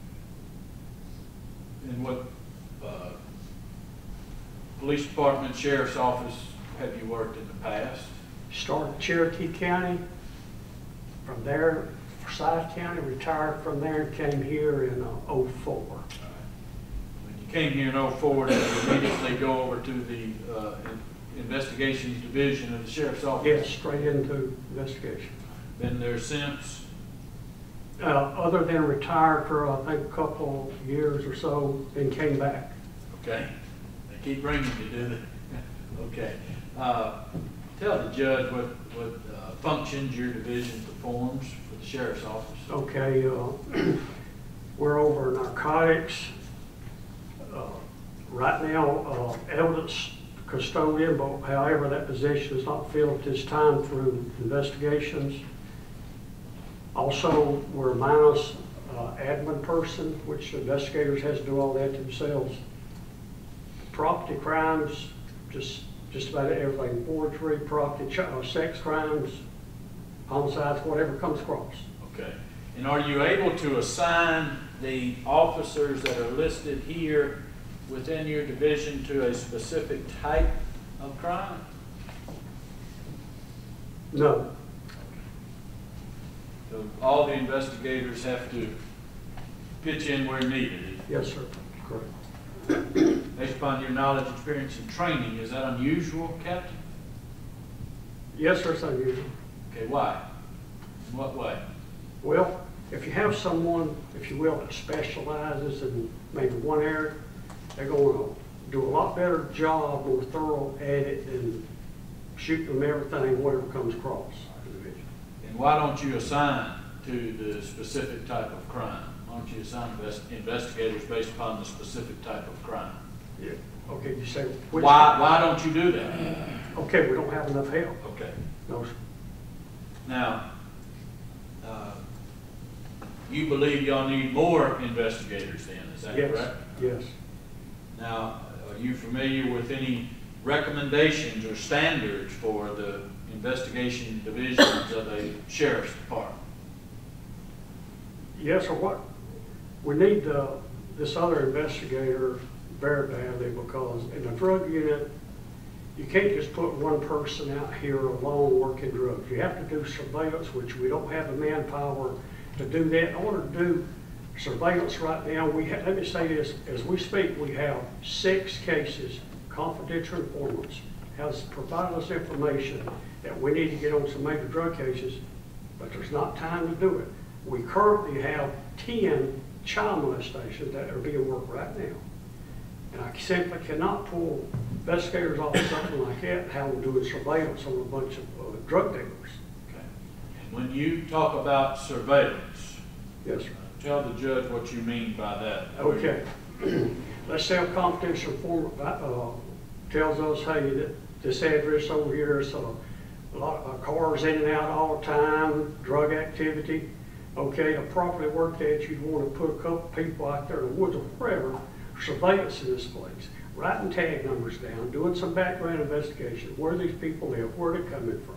And what uh, police department, sheriff's office have you worked in the past? Started Cherokee County. From there, Forsyth County, retired from there and came here in uh, oh four. When you came here in oh four, did you immediately go over to the uh, investigations division of the sheriff's office? Yes, straight into investigation. Been there since? Uh, other than retired for, I think, a couple years or so, then came back. Okay. They keep bringing you, do they? Okay. Uh, tell the judge what, what uh, functions your division performs for the sheriff's office. Okay, uh, we're over narcotics. Uh, right now, uh, evidence custodian, but however, that position is not filled at this time through investigations. Also, we're minus uh, admin person, which investigators has to do all that themselves. Property crimes, just just about everything, forgery, property, uh, sex crimes, homicides, whatever comes across. Okay. And are you able to assign the officers that are listed here within your division to a specific type of crime? No. So all the investigators have to pitch in where needed. Yes, sir. Correct. Based upon your knowledge, experience, and training, is that unusual, Captain? Yes, sir, it's unusual. Okay, why? In what way? Well, if you have someone, if you will, that specializes in maybe one area, they're going to do a lot better job, more thorough at it than shooting them everything, whatever comes across the division. And why don't you assign to the specific type of crime? Why don't you assign invest investigators based upon the specific type of crime? Yeah. Okay, you say which? Why, why don't you do that? Okay, we don't have enough help. Okay. No, sir. Now, uh, you believe y'all need more investigators then, is that Yes. correct? Yes. Now, are you familiar with any recommendations or standards for the investigation divisions of a sheriff's department? Yes, or what? We need uh, this other investigator very badly because in a drug unit, you can't just put one person out here alone working drugs. You have to do surveillance, which we don't have the manpower to do that. In order to do surveillance right now, we have, let me say this, as we speak, we have six cases, confidential informants has provided us information that we need to get on some major drug cases, but there's not time to do it. We currently have ten child molestations that are being worked right now. And I simply cannot pull investigators off something like that, how we're doing surveillance on a bunch of uh, drug dealers. Okay. And when you talk about surveillance, Yes, sir. tell the judge what you mean by that. Okay. Let's say a confidential informant uh, tells us, hey, that this address over here is uh, a lot of cars in and out all the time, drug activity. Okay, to properly work that, you'd want to put a couple people out there in the woods or wherever, surveillance in this place, writing tag numbers down, doing some background investigation, where these people live, where they're coming from.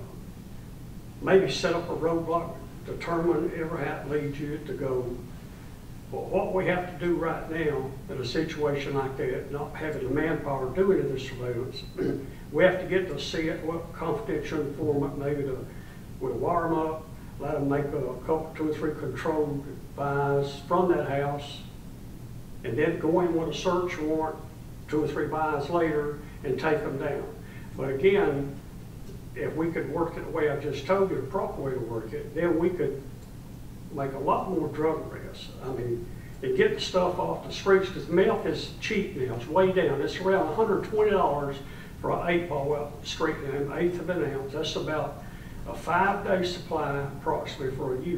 Maybe set up a roadblock, determine ever how it leads you to go. But what we have to do right now in a situation like that, not having the manpower doing the surveillance, we have to get to see it, what confidential informant, maybe to, we'll wire them up, let them make a couple, two or three controlled buys from that house, and then go in with a search warrant two or three buys later and take them down. But again, if we could work it the way I just told you, the proper way to work it, then we could make a lot more drug arrests. I mean, and get the stuff off the streets, because milk is cheap now, it's way down. It's around one hundred twenty dollars for an eight ball out the street now, an eighth of an ounce. That's about a five day supply approximately for a user.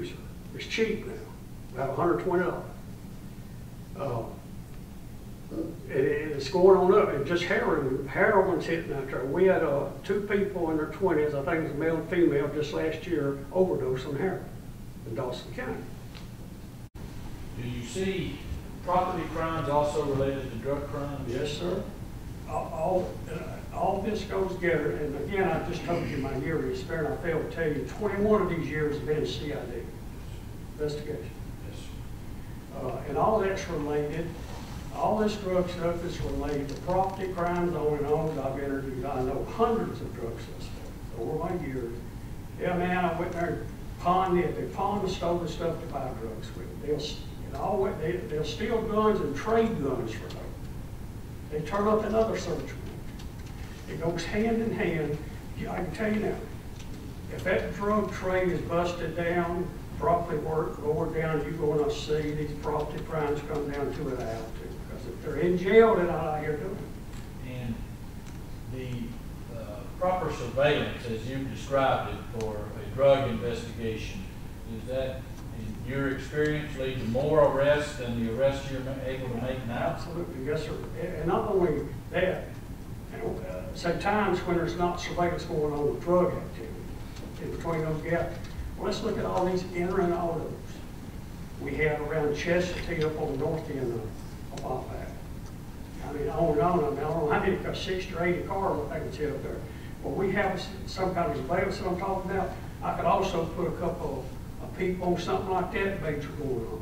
It's cheap now, about one hundred twenty dollars. Uh, it, it's going on up, and just heroin, heroin's hitting out there. We had uh, two people in their twenties, I think it was male and female, just last year overdosed on heroin in Dawson County. Do you see property crimes also related to drug crimes? Yes, sir. All, all, uh, all this goes together, and again, I just told you my yearly experience. I failed to tell you, twenty-one of these years have been C I D investigation. Yes. Uh, and all that's related, all this drug stuff is related to property crimes on and on. I've interviewed, I know hundreds of drug suspects over my years. Yeah, man, I went there and pawned it. They pawned and stole the stuff to buy drugs with. They'll, you know, they, they'll steal guns and trade guns for them. They turn up another search warrant. It goes hand in hand. I can tell you now, if that drug trade is busted down, property work lowered down, you're going to see these property crimes come down to an altitude. Because if they're in jail, they're not out here doing it. And the uh, proper surveillance, as you've described it, for a drug investigation, is that, in your experience, lead to more arrests than the arrests you're able to make now? Absolutely, yes, sir. And not only that, you know, uh, say times when there's not surveillance going on with drug activity in between those gaps. Well, let's look at all these entering autos we have around Chestatee up on the north end of a while back. I mean, on and on. I mean, I don't know how many, got sixty or eighty cars I think it's hit up there. Well, we have some kind of surveillance that I'm talking about. I could also put a couple of people on something like that major going on.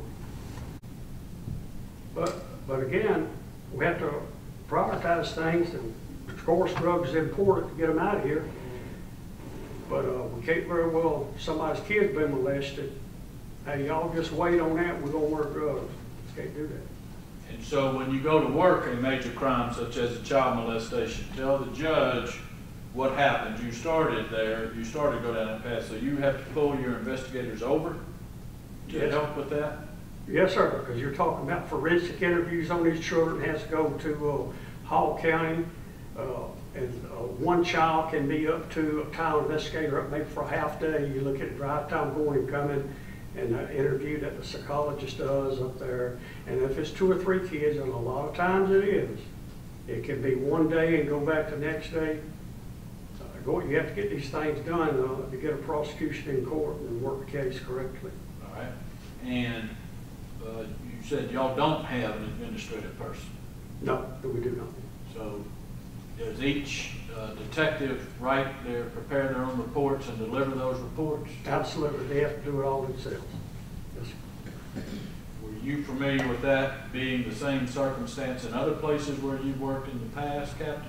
But, but again, we have to prioritize things, and of course, drugs is important to get them out of here. But uh, we can't very well, somebody's kid's been molested. Hey, y'all just wait on that, we're gonna work drugs. Can't do that. And so when you go to work a major crime such as a child molestation, tell the judge what happened. You started there, you started to go down that path, so you have to pull your investigators over to Yes. help with that? Yes, sir, because you're talking about forensic interviews on these children, has to go to uh, Hall County. Uh, and uh, one child can be up to a child investigator up maybe for a half day. You look at drive time going and coming, and the interview that the psychologist does up there. And if it's two or three kids, and a lot of times it is, it can be one day and go back the next day. Uh, go, you have to get these things done uh, to get a prosecution in court and work the case correctly. All right. And uh, you said y'all don't have an administrative person. No, we do not. So does each uh, detective write their, prepare their own reports and deliver those reports? Absolutely, they have to do it all themselves. Yes, sir. Were you familiar with that being the same circumstance in other places where you've worked in the past, Captain?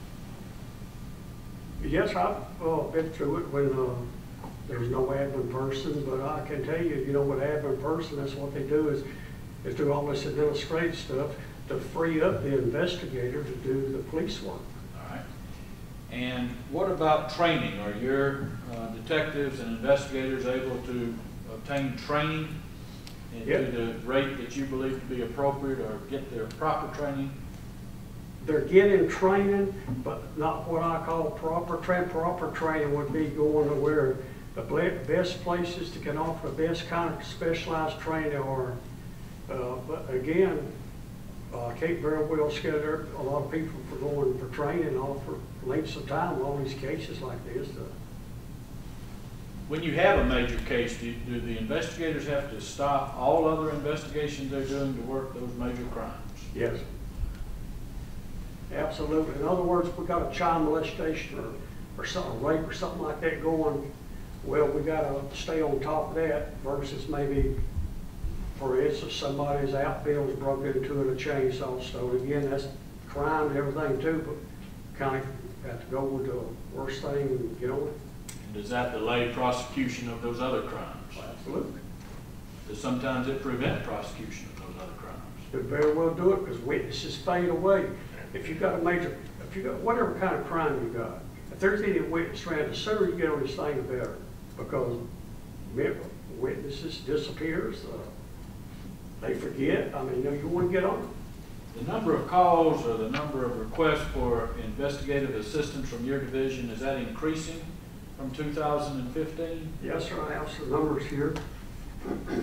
Yes, I've uh, been through it when uh, there's no admin person, but I can tell you, you know, with admin person, that's what they do is, is do all this administrative stuff to free up the investigator to do the police work. All right. And what about training? Are your uh, detectives and investigators able to obtain training and Yep. to the rate that you believe to be appropriate, or get their proper training? They're getting training, but not what I call proper training. Proper training would be going to where the best places that can offer the best kind of specialized training are. Uh, but again, uh, I can't very well schedule a lot of people for going for training, offer lengths of time, all these cases like this. Uh, When you have a major case, do, do the investigators have to stop all other investigations they're doing to work those major crimes? Yes. Absolutely. In other words, if we got a child molestation or, or something, rape or something like that going, well, we got to stay on top of that versus maybe, for instance, somebody's outbuild's broke into and a chainsaw stole. Again, that's crime and everything too, but kind of have to go with the worst thing and get on it. And does that delay prosecution of those other crimes? Absolutely. Does sometimes it prevent prosecution of those other crimes? Could very well do it because witnesses fade away. If you've got a major, if you got whatever kind of crime you got, if there's any witness around, the sooner you get on this thing, the better. Because remember, witnesses disappears, uh, they forget. I mean, you know, you want to get on it. The number of calls or the number of requests for investigative assistance from your division, is that increasing from two thousand fifteen? Yes, sir. I have some numbers here.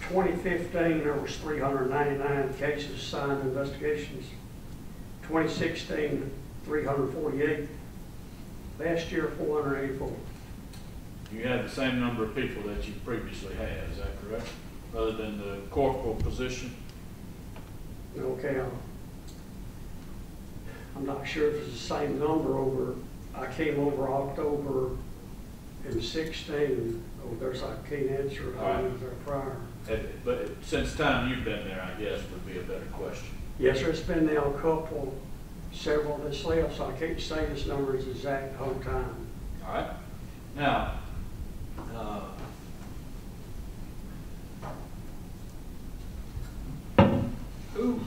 twenty fifteen, there was three hundred ninety-nine cases assigned to investigations. twenty sixteen, three hundred forty-eight. Last year, four hundred eighty-four. You had the same number of people that you previously had, is that correct? Other than the corporal position? Okay, I'm, I'm not sure if it's the same number over, I came over October in sixteen. Oh, there's, I can't answer how many was there prior. Had- But since the time you've been there, I guess would be a better question. Yes, sir, it's been now a couple, several that's left, so I can't say this number is exact the whole time. All right. Now, uh, who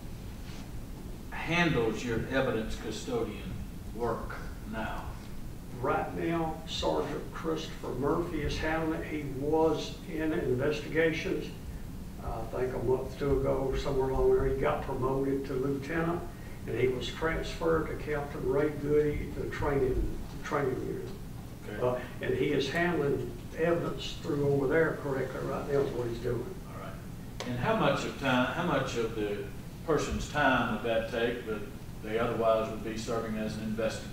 handles your evidence custodian work now? Right now, Sergeant Christopher Murphy is handling it. He was in investigations. I think a month or two ago, somewhere along there, he got promoted to lieutenant, and he was transferred to Captain Ray Goody, the training, training unit. Okay. Uh, and he is handling evidence through over there correctly right now is what he's doing. All right. And how much of time, how much of the person's time would that take that they otherwise would be serving as an investigator?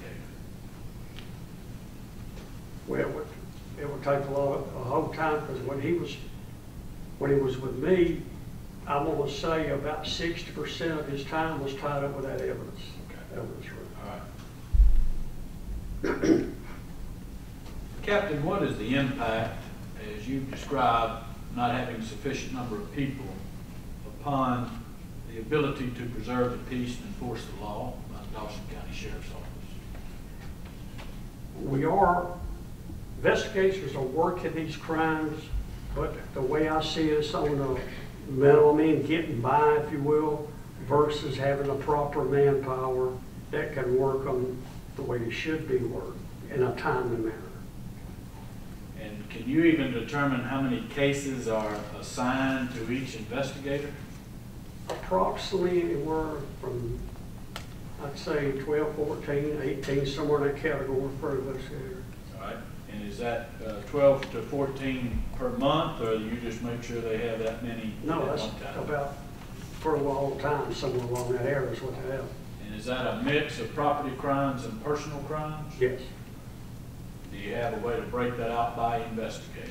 Well, it would, it would take a lot of, a whole time, because when he was, when he was with me, I'm gonna say about sixty percent of his time was tied up with that evidence. Okay. Evidence room. All right. Captain, what is the impact, as you described, not having sufficient number of people upon the ability to preserve the peace and enforce the law by the Dawson County Sheriff's Office? We are, investigators are working these crimes, but the way I see it is on the minimum end, getting by, if you will, versus having a proper manpower that can work them the way they should be worked in a timely manner. And can you even determine how many cases are assigned to each investigator? Approximately anywhere from, I'd say twelve, fourteen, eighteen, somewhere in that category for investigators. All right. And is that uh, twelve to fourteen per month, or you just make sure they have that many No, at that's one time? about for a long time, somewhere along that area is what they have. And is that a mix of property crimes and personal crimes? Yes. Do you have a way to break that out by investigator?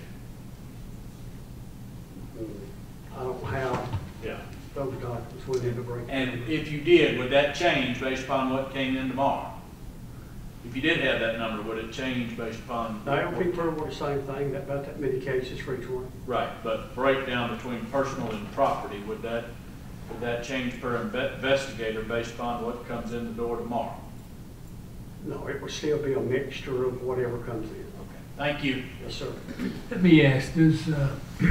I don't have Yeah. those documents we need to break. And if you did, would that change based upon what came in tomorrow? If you did have that number, would it change based upon? That would be pretty much the same thing, that about that many cases for each one. Right, but breakdown between personal and property, would that, would that change per inve- investigator based upon what comes in the door tomorrow? No, it would still be a mixture of whatever comes in. Okay, thank you. Yes, sir. Let me ask, does, uh,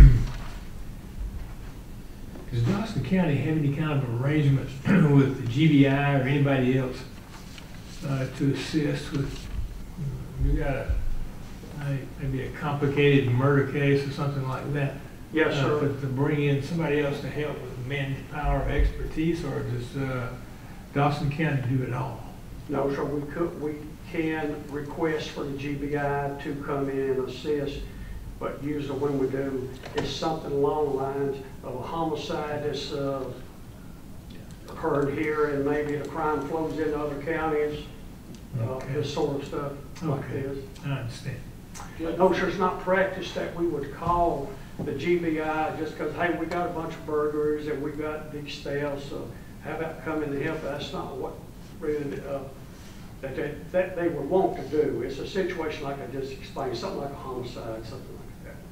does Dawson County have any kind of arrangements with the G B I or anybody else uh, to assist with, uh, you got a, a- maybe a complicated murder case or something like that? Yes, Uh, sir. To to bring in somebody else to help with manpower, expertise, or does uh, Dawson County do it all? No, sir, we could, we can request for the G B I to come in and assist, but usually when we do, it's something along the lines of a homicide that's uh, occurred here, and maybe the crime flows into other counties, uh, Okay. this sort of stuff like Okay. this. I understand. But no, sir, it's not practice that we would call the G B I just because, hey, we got a bunch of burglaries and we got these thefts, so how about coming to help? That's not what really, uh, that they, that they would want to do. It's a situation like I just explained, something like a homicide, something like that.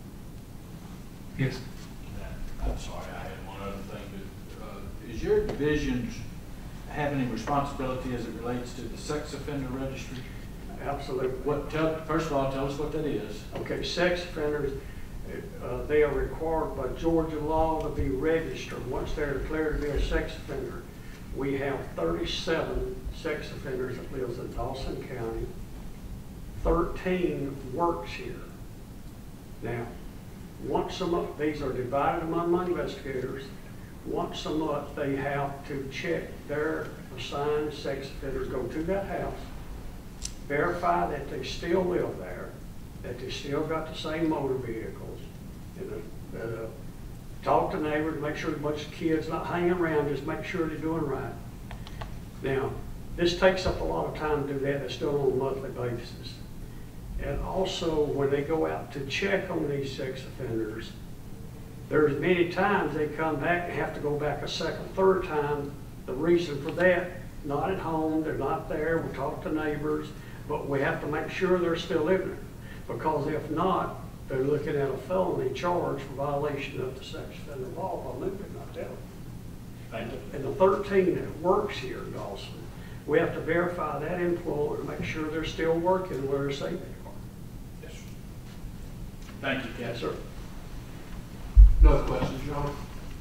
Yes. I'm sorry, I had one other thing, but, uh, is your division have any responsibility as it relates to the sex offender registry? Absolutely. What, tell, first of all, tell us what that is. Okay, sex offenders, uh, they are required by Georgia law to be registered once they're declared to be a sex offender. We have thirty-seven sex offenders that lives in Dawson County. thirteen works here. Now, once a month, these are divided among my investigators. Once a month, they have to check their assigned sex offenders, go to that house, verify that they still live there, that they still got the same motor vehicles, and that uh, talk to neighbors, make sure a bunch of kids not hanging around, just make sure they're doing right. Now, this takes up a lot of time to do that. It's done on a monthly basis. And also, when they go out to check on these sex offenders, there's many times they come back and have to go back a second, third time. The reason for that, not at home, they're not there, we talk to neighbors, but we have to make sure they're still living there. Because if not, they're looking at a felony charge for violation of the sex offender law by living not there. Thank you. And the thirteen that works here in Dawson, we have to verify that employer to make sure they're still working where they're saying they are. Yes, sir. Thank you, Yes, Captain. sir. No questions, John?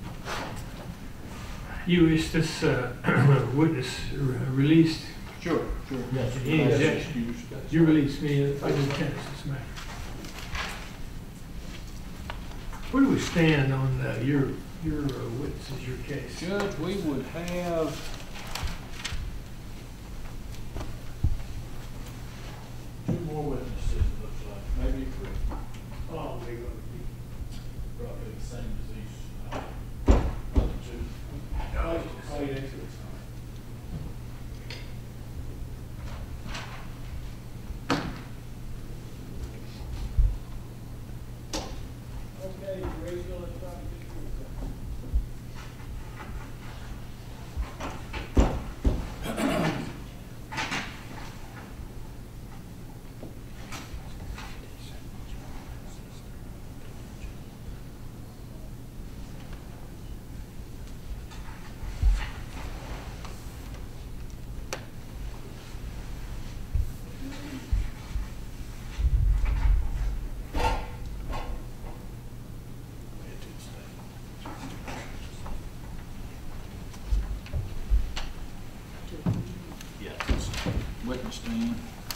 You wish this uh, witness re- released? Sure, sure. Yes, sir. Any objection? You release me as a this matter. Where do we stand on uh, your your uh, witnesses, your case? Judge, we would have two more witnesses, it looks like, maybe three. Oh, they go. Probably the same disease. Uh, other two. Oh, oh, yeah. Okay, Theresa, let's try to get through that. Witness stand.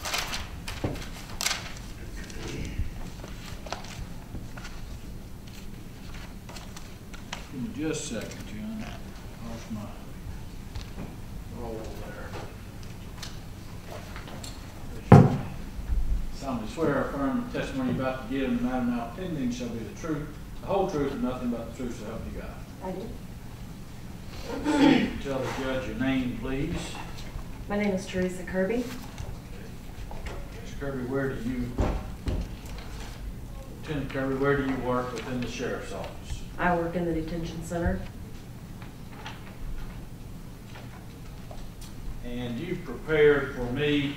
Give me just a second, John. Off my roll there. Solemnly swear or affirm the testimony you're about to give in the matter now pending shall be the truth, the whole truth, and nothing but the truth, so help you God. I do. Tell the judge your name, please. My name is Theresa Kirby. Mister Kirby, where do you, Lieutenant Kirby, where do you work within the sheriff's office? I work in the detention center. And you prepared for me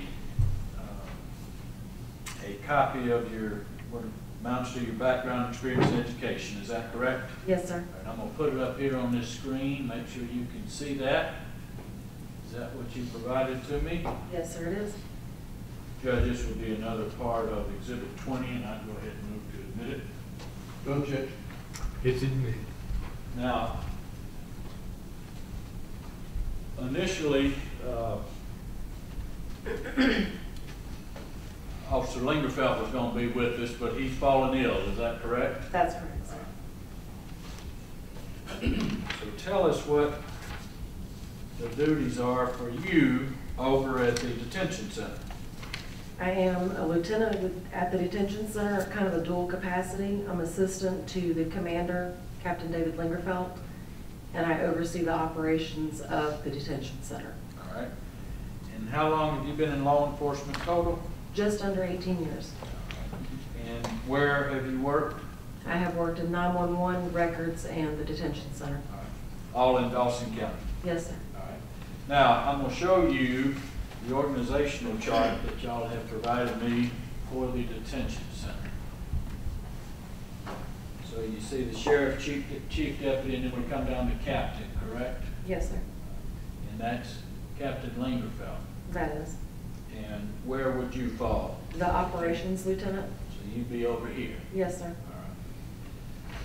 uh, a copy of your, what amounts to your background, experience, and education. Is that correct? Yes, sir. All right, I'm going to put it up here on this screen. Make sure you can see that. Is that what you provided to me? Yes, sir, it is. Judge, this will be another part of Exhibit twenty, and I'll go ahead and move to admit it. Go object. It's admitted. Now, initially, uh, Officer Lingerfeld was going to be with us, but he's fallen ill. Is that correct? That's correct, sir. So tell us what the duties are for you over at the detention center. I am a lieutenant with- at the detention center, kind of a dual capacity. I'm assistant to the commander, Captain David Lingerfeld, and I oversee the operations of the detention center. All right. And how long have you been in law enforcement total? Just under eighteen years. And where have you worked? I have worked in nine one one records and the detention center. All right. All in Dawson County. Yes, sir. All right. Now, I'm going to show you the organizational chart that y'all have provided me for the detention center. So you see the sheriff, chief, chief deputy, and then we come down to captain, correct? Yes, sir. And that's Captain Lingerfeld. That is. And where would you fall? The operations lieutenant? So you'd be over here. Yes, sir. All right.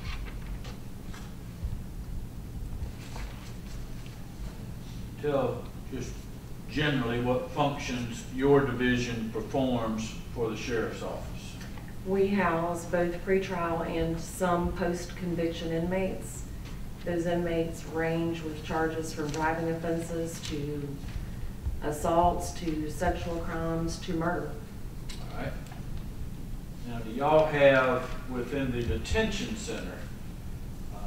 Tell just generally what functions your division performs for the sheriff's office. We house both pretrial and some post-conviction inmates. Those inmates range with charges from driving offenses to assaults to sexual crimes to murder. All right. Now, do y'all have within the detention center uh,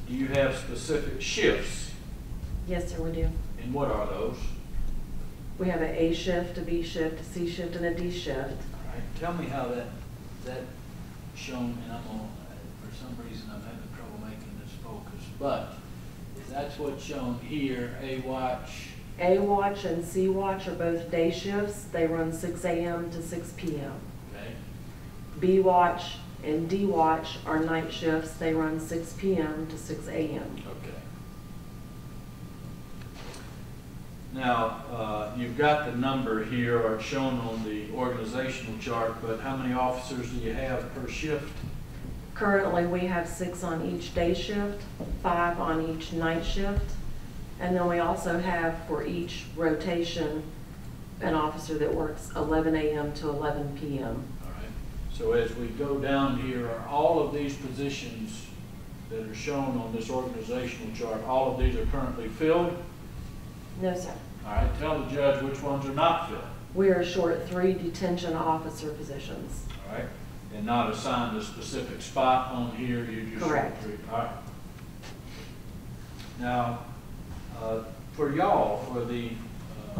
do you have specific shifts? Yes, sir, we do. And what are those? We have a A shift, a B shift, a C shift, and a D shift. All right, tell me how that, that shown, and I'm on, for some reason I'm having trouble making this focus, but if that's what's shown here, A watch, A watch and C watch are both day shifts. They run six A M to six P M okay? B watch and D watch are night shifts. They run six P M to six A M Okay. Now, uh, you've got the number here, or it's shown on the organizational chart, but how many officers do you have per shift? Currently, we have six on each day shift, five on each night shift, and then we also have for each rotation an officer that works eleven A M to eleven P M All right. So as we go down here, are all of these positions that are shown on this organizational chart, all of these are currently filled? No, sir. All right, tell the judge which ones are not filled. We are short three detention officer positions. All right, and not assigned a specific spot on here, you just. Correct. Three. All right. Now, uh, for y'all, for the uh,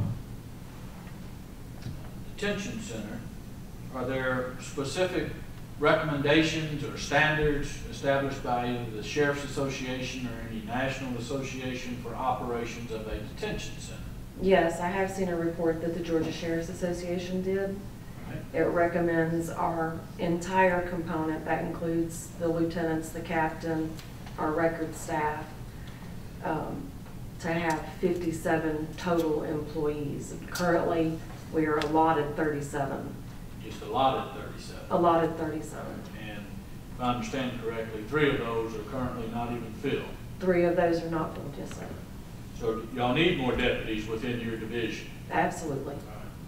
detention center, are there specific recommendations or standards established by either the Sheriff's Association or any national association for operations of a detention center? Yes, I have seen a report that the Georgia Sheriff's Association did. Right. It recommends our entire component, that includes the lieutenants, the captain, our record staff, um, to have fifty-seven total employees. Currently, we are allotted thirty-seven. Just allotted thirty-seven. Allotted thirty-seven. And if I understand correctly, three of those are currently not even filled. Three of those are not filled, yes, sir. So y'all need more deputies within your division. Absolutely.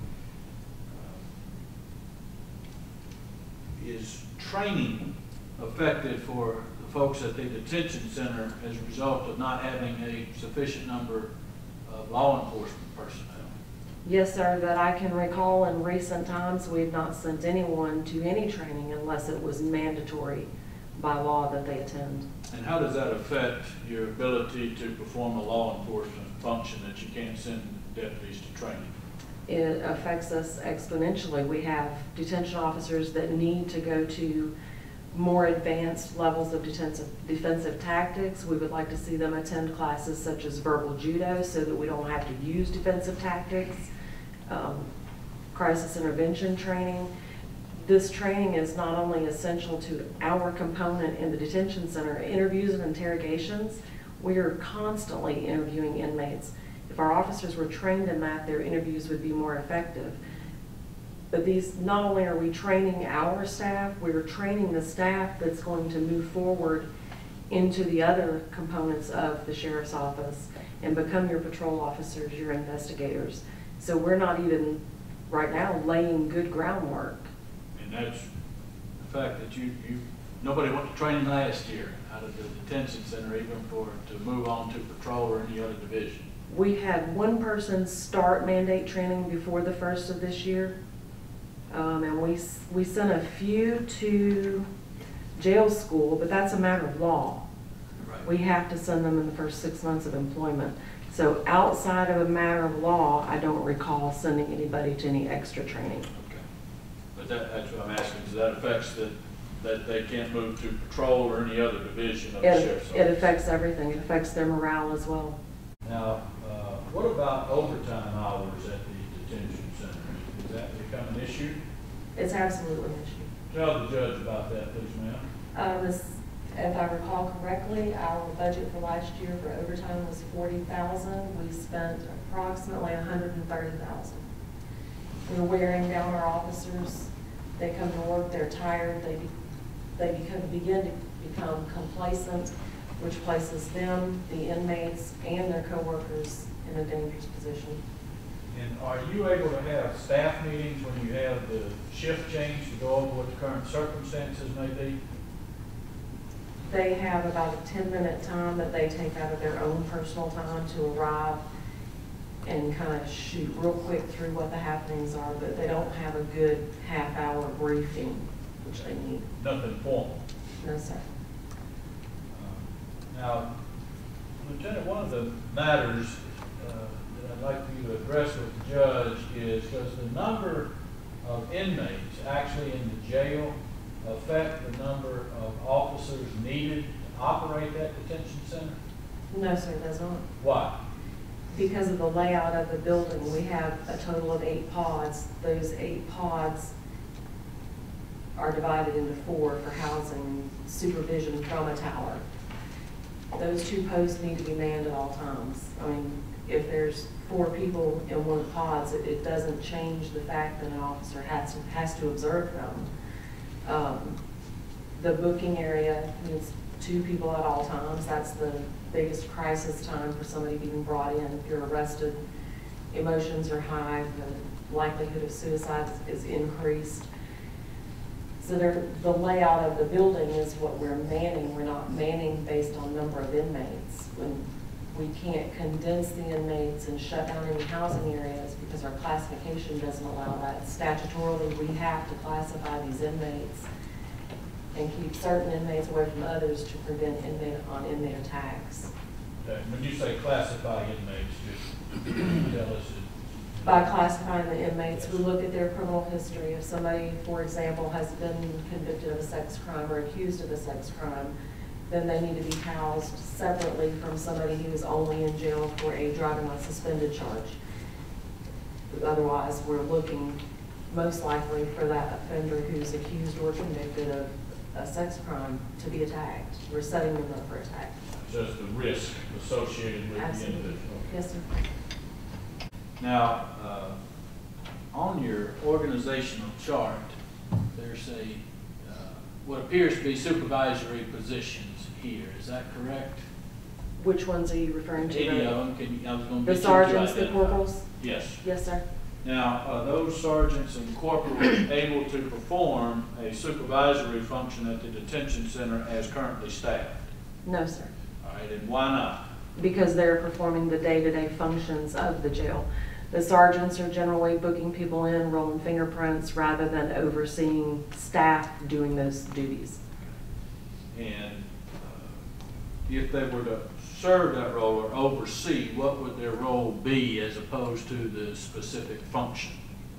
Is training effective for the folks at the detention center as a result of not having a sufficient number of law enforcement personnel? Yes, sir, that I can recall in recent times, we've not sent anyone to any training unless it was mandatory by law that they attend. And how does that affect your ability to perform a law enforcement function that you can't send deputies to training? It affects us exponentially. We have detention officers that need to go to more advanced levels of defensive, defensive tactics. We would like to see them attend classes such as verbal judo so that we don't have to use defensive tactics, um, crisis intervention training. This training is not only essential to our component in the detention center, interviews and interrogations. We are constantly interviewing inmates. If our officers were trained in that, their interviews would be more effective. But these, not only are we training our staff, we're training the staff that's going to move forward into the other components of the sheriff's office and become your patrol officers, your investigators. So we're not even, right now, laying good groundwork. And that's the fact that you, you nobody went to training last year out of the detention center even for to move on to patrol or any other division. We had one person start mandate training before the first of this year. Um, and we, we sent a few to jail school, but that's a matter of law. Right. We have to send them in the first six months of employment. So outside of a matter of law, I don't recall sending anybody to any extra training. Okay. But that, that's what I'm asking, because that affects that, that they can't move to patrol or any other division of the It, sheriff's office. it affects everything. It affects their morale as well. Now, uh, what about overtime hours at the detention center? Does that become an issue? It's absolutely an issue. Tell the judge about that, please, ma'am. Uh, this, if I recall correctly, our budget for last year for overtime was forty thousand dollars. We spent approximately one hundred thirty thousand dollars. We're wearing down our officers. They come to work, they're tired, they, be, they become, begin to become complacent, which places them, the inmates, and their coworkers in a dangerous position. And are you able to have staff meetings when you have the shift change to go over what the current circumstances may be? They have about a ten minute time that they take out of their own personal time to arrive and kind of shoot real quick through what the happenings are, but they don't have a good half hour briefing, which they need. Nothing formal. No, sir. Now, Lieutenant, one of the matters uh, that I'd like for you to address with the judge is, does the number of inmates actually in the jail affect the number of officers needed to operate that detention center? No, sir, it does not. Why? Because of the layout of the building, we have a total of eight pods. Those eight pods are divided into four for housing supervision from a tower. Those two posts need to be manned at all times. I mean, if there's four people in one of the pods, it, it doesn't change the fact that an officer has to, has to observe them. Um, the booking area needs two people at all times. That's the biggest crisis time for somebody being brought in. If you're arrested, emotions are high, the likelihood of suicide is increased. So there, the layout of the building is what we're manning. We're not manning based on number of inmates. When we can't condense the inmates and shut down any housing areas because our classification doesn't allow that. Statutorily, we have to classify these inmates and keep certain inmates away from others to prevent inmate on inmate attacks. Okay. When you say classify inmates, just tell us. By classifying the inmates, we look at their criminal history. If somebody, for example, has been convicted of a sex crime or accused of a sex crime, then they need to be housed separately from somebody who is only in jail for a driving on suspended charge. Otherwise, we're looking most likely for that offender who's accused or convicted of a sex crime to be attacked. We're setting them up for attack. Just the risk associated with Absolutely. the individual. Yes, sir. Now, uh, on your organizational chart, there's a, uh, what appears to be supervisory positions here. Is that correct? Which ones are you referring to? Any of them? Can you, I was going to The get you to sergeants, the identify. corporals? Yes. Yes, sir. Now, are those sergeants and corporals able to perform a supervisory function at the detention center as currently staffed? No, sir. All right, and why not? Because they're performing the day-to-day functions of the jail. The sergeants are generally booking people in, rolling fingerprints, rather than overseeing staff doing those duties. And uh, if they were to serve that role or oversee, what would their role be as opposed to the specific function?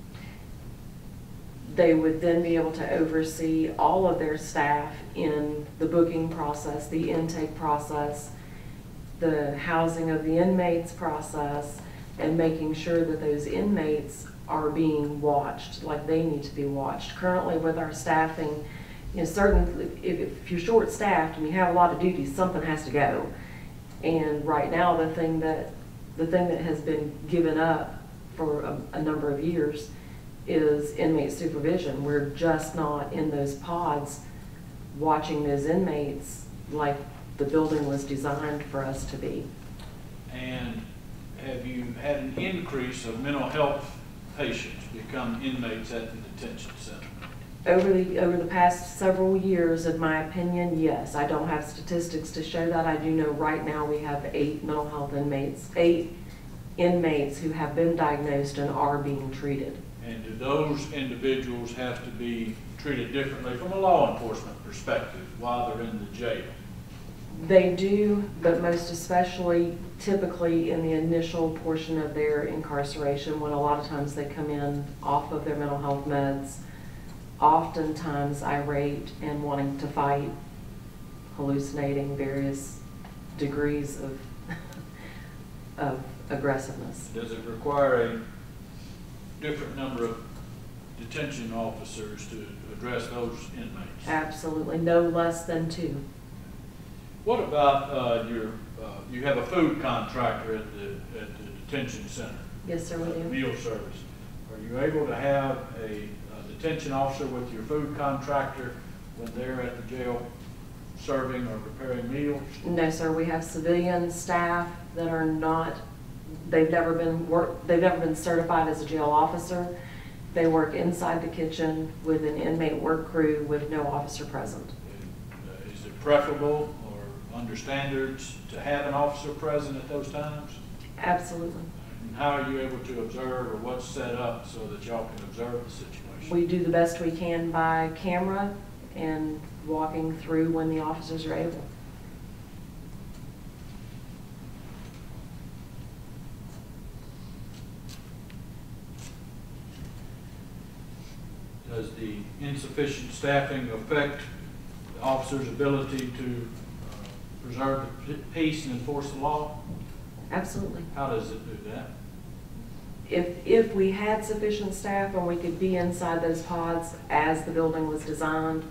They would then be able to oversee all of their staff in the booking process, the intake process, the housing of the inmates process, and making sure that those inmates are being watched like they need to be watched. Currently with our staffing, you know, certain, if, if you're short-staffed and you have a lot of duties, something has to go. And right now, the thing that, the thing that has been given up for a, a number of years is inmate supervision. We're just not in those pods watching those inmates like the building was designed for us to be. And have you had an increase of mental health patients become inmates at the detention center? Over the, over the past several years, in my opinion, yes. I don't have statistics to show that. I do know right now we have eight mental health inmates, eight inmates who have been diagnosed and are being treated. And do those individuals have to be treated differently from a law enforcement perspective while they're in the jail? They do, but most especially typically in the initial portion of their incarceration, when a lot of times they come in off of their mental health meds, oftentimes irate and wanting to fight, hallucinating, various degrees of, of aggressiveness. Does it require a different number of detention officers to address those inmates? Absolutely, no less than two. What about uh, your, uh, you have a food contractor at the, at the detention center? Yes, sir, we uh, do. Meal service. Are you able to have a, a detention officer with your food contractor when they're at the jail serving or preparing meals? No, sir, we have civilian staff that are not, they've never been work, they've never been certified as a jail officer. They work inside the kitchen with an inmate work crew with no officer present. And, uh, is it preferable under standards to have an officer present at those times? Absolutely. And how are you able to observe, or what's set up so that y'all can observe the situation? We do the best we can by camera and walking through when the officers are able. insufficient staffing affect the officer's ability to uh, preserve the peace and enforce the law? Absolutely. How does it do that? If, if we had sufficient staff and we could be inside those pods as the building was designed,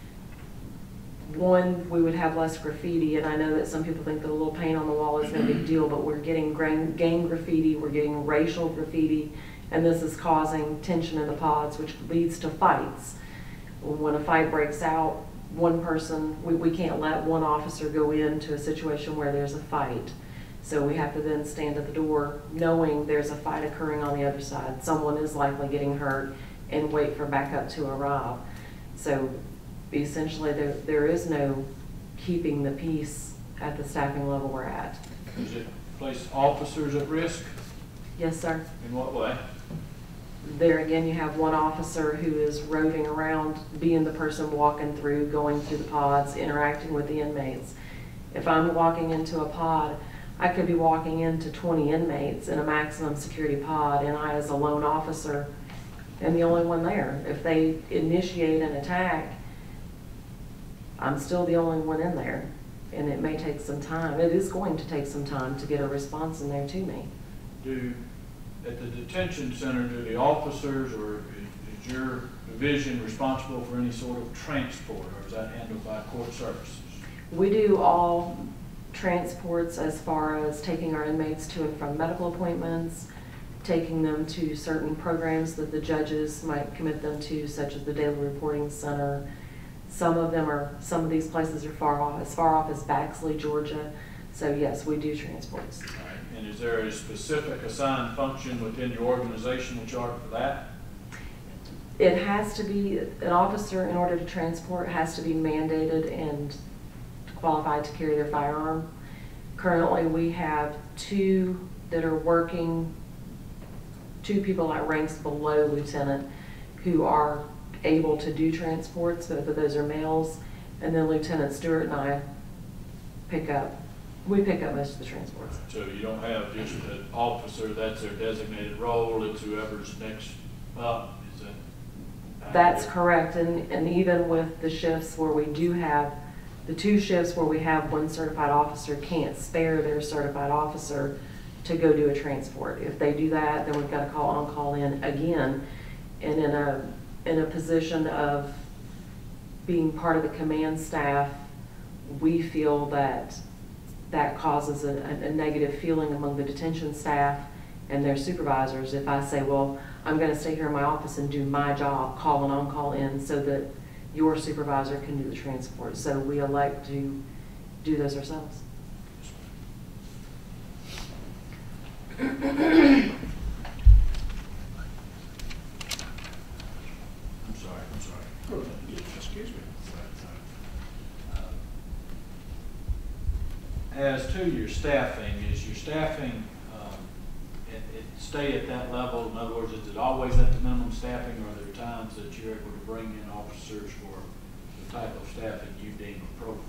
one, we would have less graffiti, and I know that some people think that a little paint on the wall is no big deal, but we're getting gang, gang graffiti, we're getting racial graffiti, and this is causing tension in the pods, which leads to fights. When a fight breaks out, one person, we, we can't let one officer go into a situation where there's a fight. So we have to then stand at the door knowing there's a fight occurring on the other side. Someone is likely getting hurt, and wait for backup to arrive. So essentially there, there is no keeping the peace at the staffing level we're at. Does it place officers at risk? Yes, sir. In what way? There again, you have one officer who is roving around, being the person walking through, going through the pods, interacting with the inmates. If I'm walking into a pod, I could be walking into twenty inmates in a maximum security pod, and I, as a lone officer, am the only one there. If they initiate an attack, I'm still the only one in there, and it may take some time. It is going to take some time to get a response in there to me. Do, at the detention center, do the officers or is, is your division responsible for any sort of transport, or is that handled by court services? We do all transports as far as taking our inmates to and from medical appointments, taking them to certain programs that the judges might commit them to, such as the Daily Reporting Center. Some of them are, some of these places are far off, as far off as Baxley, Georgia. So yes, we do transports. All right. And is there a specific assigned function within your organizational chart for that? It has to be, an officer in order to transport has to be mandated and qualified to carry their firearm. Currently we have two that are working, two people at ranks below lieutenant who are able to do transports. Both of those are males, and then Lieutenant Stewart and I pick up, we pick up most of the transports. So you don't have just an officer, that's their designated role, it's whoever's next up, is that? That's correct, and, and even with the shifts where we do have, the two shifts where we have one certified officer can't spare their certified officer to go do a transport. If they do that, then we've got to call on, call in again, and in a in a position of being part of the command staff, we feel that that causes a, a negative feeling among the detention staff and their supervisors. If I say, well, I'm going to stay here in my office and do my job, call and on, call in, so that your supervisor can do the transport. So we elect to do those ourselves. I'm sorry, I'm sorry. Excuse me. As to your staffing, is your staffing, um, it, it stay at that level? In other words, is it always at the minimum staffing, or are there times that you're able to bring in officers for the type of staffing you deem appropriate?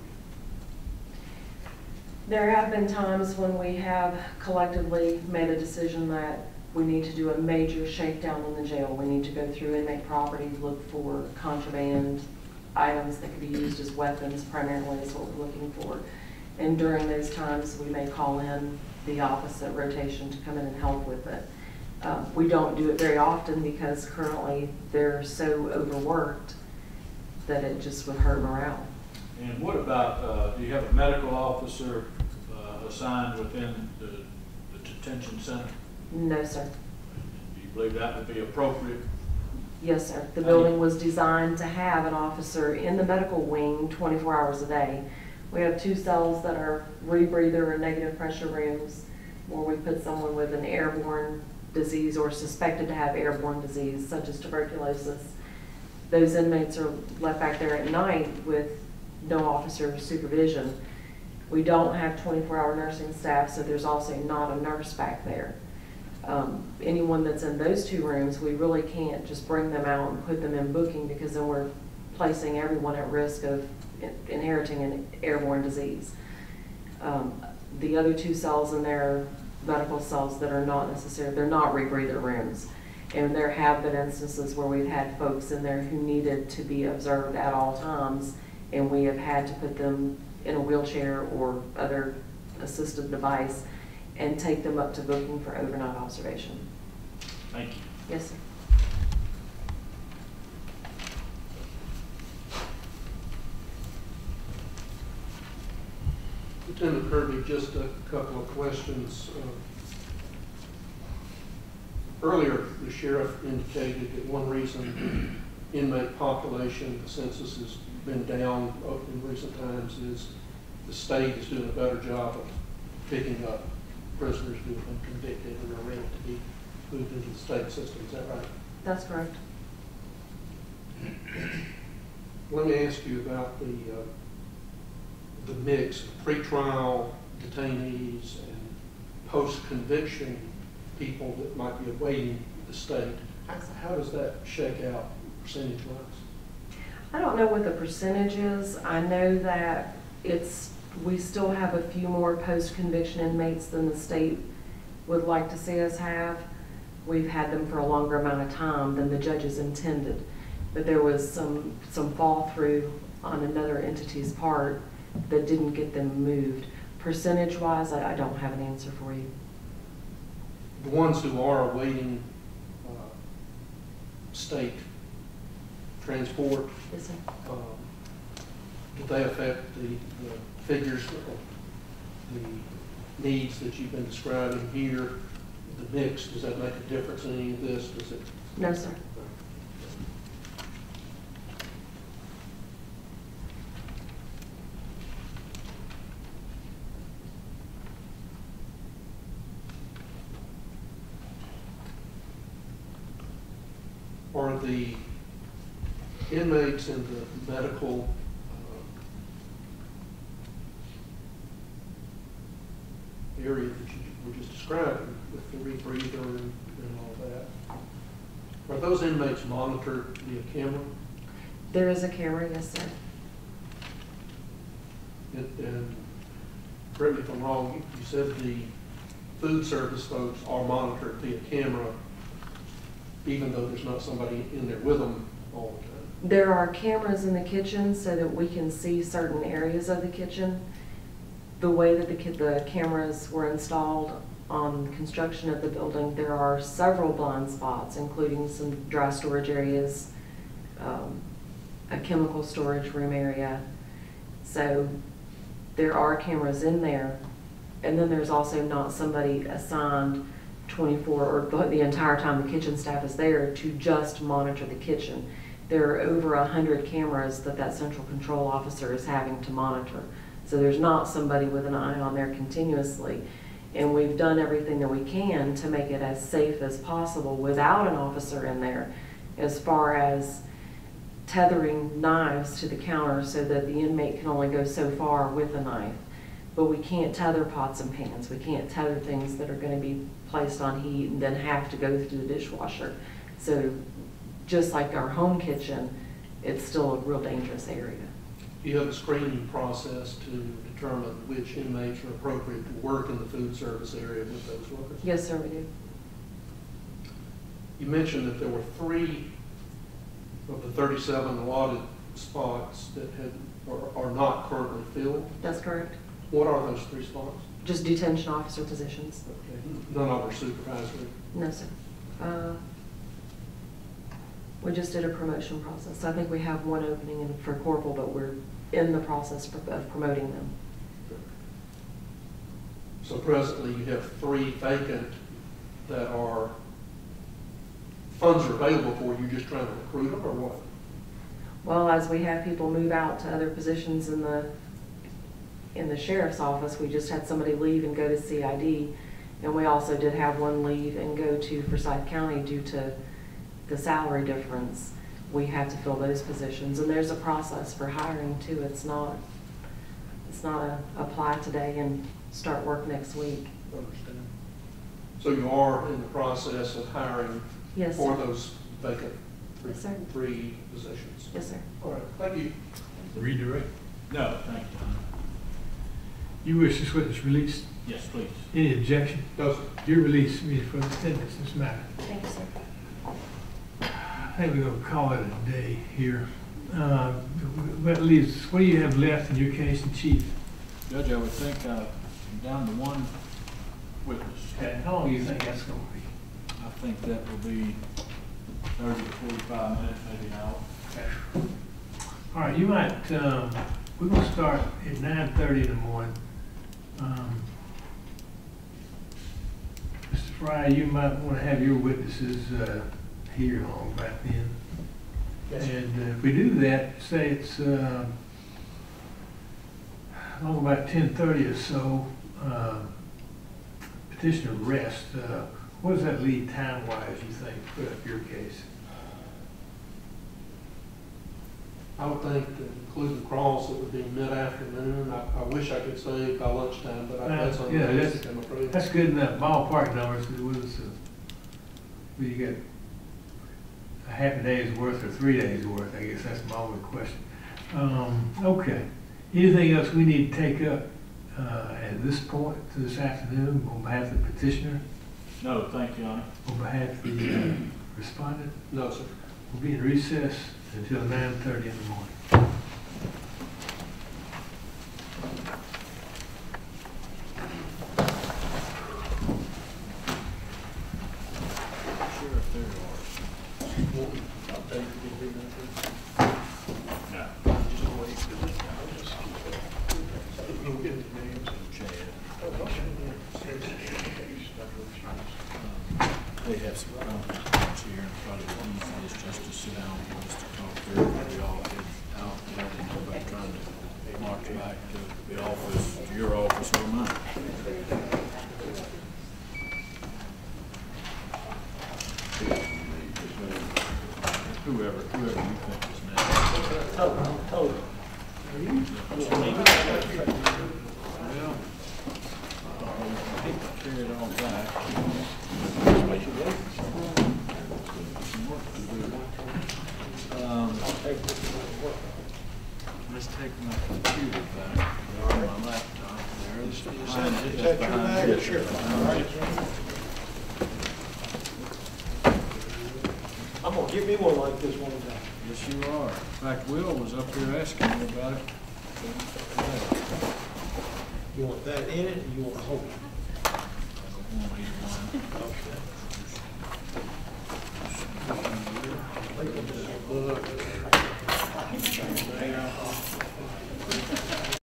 There have been times when we have collectively made a decision that we need to do a major shakedown in the jail. We need to go through inmate property, look for contraband items that could be used as weapons primarily is what we're looking for. And during those times, we may call in the opposite rotation to come in and help with it. Um, we don't do it very often because currently they're so overworked that it just would hurt morale. And what about, uh, do you have a medical officer uh, assigned within the, the detention center? No, sir. Do you believe that would be appropriate? Yes, sir. The building was designed to have an officer in the medical wing twenty-four hours a day. We have two cells that are rebreather or negative pressure rooms where we put someone with an airborne disease or suspected to have airborne disease such as tuberculosis. Those inmates are left back there at night with no officer supervision. We don't have twenty-four hour nursing staff, so there's also not a nurse back there. Um, anyone that's in those two rooms, we really can't just bring them out and put them in booking, because then we're placing everyone at risk of inheriting an airborne disease. Um, the other two cells in there are medical cells that are not necessary, they're not rebreather rooms. And there have been instances where we've had folks in there who needed to be observed at all times, and we have had to put them in a wheelchair or other assistive device and take them up to booking for overnight observation. Thank you. Yes, sir. Lieutenant Kirby, just a couple of questions. Uh, Earlier, the sheriff indicated that one reason the inmate population, the census has been down in recent times is the state is doing a better job of picking up prisoners who have been convicted and are ready to be moved into the state system. Is that right? That's correct. Let me ask you about the uh, the mix of pretrial detainees and post-conviction people that might be awaiting the state. How, how does that shake out percentage-wise? I don't know what the percentage is. I know that it's, we still have a few more post-conviction inmates than the state would like to see us have. We've had them for a longer amount of time than the judges intended. But there was some, some fall through on another entity's part that didn't get them moved. Percentage-wise, I, I don't have an answer for you. The ones who are awaiting uh, state transport, Yes, sir. um, do they affect the, the figures of the needs that you've been describing here? The mix, does that make a difference in any of this? Does it? No, sir. Are the inmates in the medical uh, area that you were just describing with the rebreather and, and all that, are those inmates monitored via camera? There is a camera, yes, sir. And, and correct me if I'm wrong, you, you said the food service folks are monitored via camera even though there's not somebody in there with them all the time. There are cameras in the kitchen so that we can see certain areas of the kitchen. The way that the, the cameras were installed on construction of the building, there are several blind spots, including some dry storage areas, um, a chemical storage room area. So there are cameras in there. And then there's also not somebody assigned twenty-four or the entire time the kitchen staff is there to just monitor the kitchen. There are over a hundred cameras that that central control officer is having to monitor. So there's not somebody with an eye on there continuously. And we've done everything that we can to make it as safe as possible without an officer in there, as far as tethering knives to the counter so that the inmate can only go so far with a knife. But we can't tether pots and pans. We can't tether things that are going to be placed on heat and then have to go through the dishwasher. So just like our home kitchen, it's still a real dangerous area. Do you have a screening process to determine which inmates are appropriate to work in the food service area with those workers? Yes, sir, we do. You mentioned that there were three of the thirty-seven allotted spots that had, are, are not currently filled. That's correct. What are those three spots? Just detention officer positions. Okay. None of them are supervisory. No, sir. Uh, we just did a promotion process. I think we have one opening in, for corporal, but we're in the process of promoting them. So presently you have three vacant that are, funds are available for, you just trying to recruit them or what? Well, as we have people move out to other positions in the in the sheriff's office, we just had somebody leave and go to C I D, and we also did have one leave and go to Forsyth County due to the salary difference. We have to fill those positions, and there's a process for hiring too. It's not it's not a apply today and start work next week. I understand. So you are in the process of hiring Yes, for sir. those vacant three, Yes, sir. three positions? Yes, sir. All right, thank you. Redirect. No, thank you. You wish this witness released? Yes, please. Any objection? No, sir. Your release is for the defendants in this matter. Thank you, sir. think we're gonna call it a day here. Uh, That leaves, what do you have left in your case, in chief? Judge, I would think uh, I'm down to one witness. Okay, how long do you think that's gonna be? I think that will be thirty to forty-five minutes, maybe an hour. Okay. All right, you might, um, we're gonna start at nine thirty in the morning. Um, Mister Frey, you might wanna have your witnesses, uh, here on back then. And uh, if we do that, say it's, uh, oh, about ten thirty or so, uh, petitioner rest, uh, what does that leave time-wise, you think, to put up your case? I would think that including cross, it would be mid-afternoon. I, I wish I could say by lunchtime, but I, that's Uh, yeah, unrealistic, that's- I'm afraid. That's good enough, ballpark numbers, it was, uh, well, you got a half a day's worth or three days worth, I guess that's my only question. Um, okay, anything else we need to take up, uh, at this point, this afternoon, on behalf of the petitioner, No, thank you, Your Honor. on behalf of the uh, respondent? No, sir. We'll be in recess until nine thirty in the morning. Sure, if there are. I'll take it. No. You'll get the names. They have some conference here, and probably the easiest just to sit down with us to talk through. We all head out, rather than go back trying to march back to the office, to your office or mine. Whoever, whoever you think is next. Total, total. Well, I hate to carry it all back. Some work to do. Um, let's take my computer back, or my laptop there. It's behind it. It's behind it. Sure. I'm gonna give me one like this one time. Yes, you are. In fact, Will was up here asking me about it. You want that in it, or you want to hold it? I don't want either one. Okay.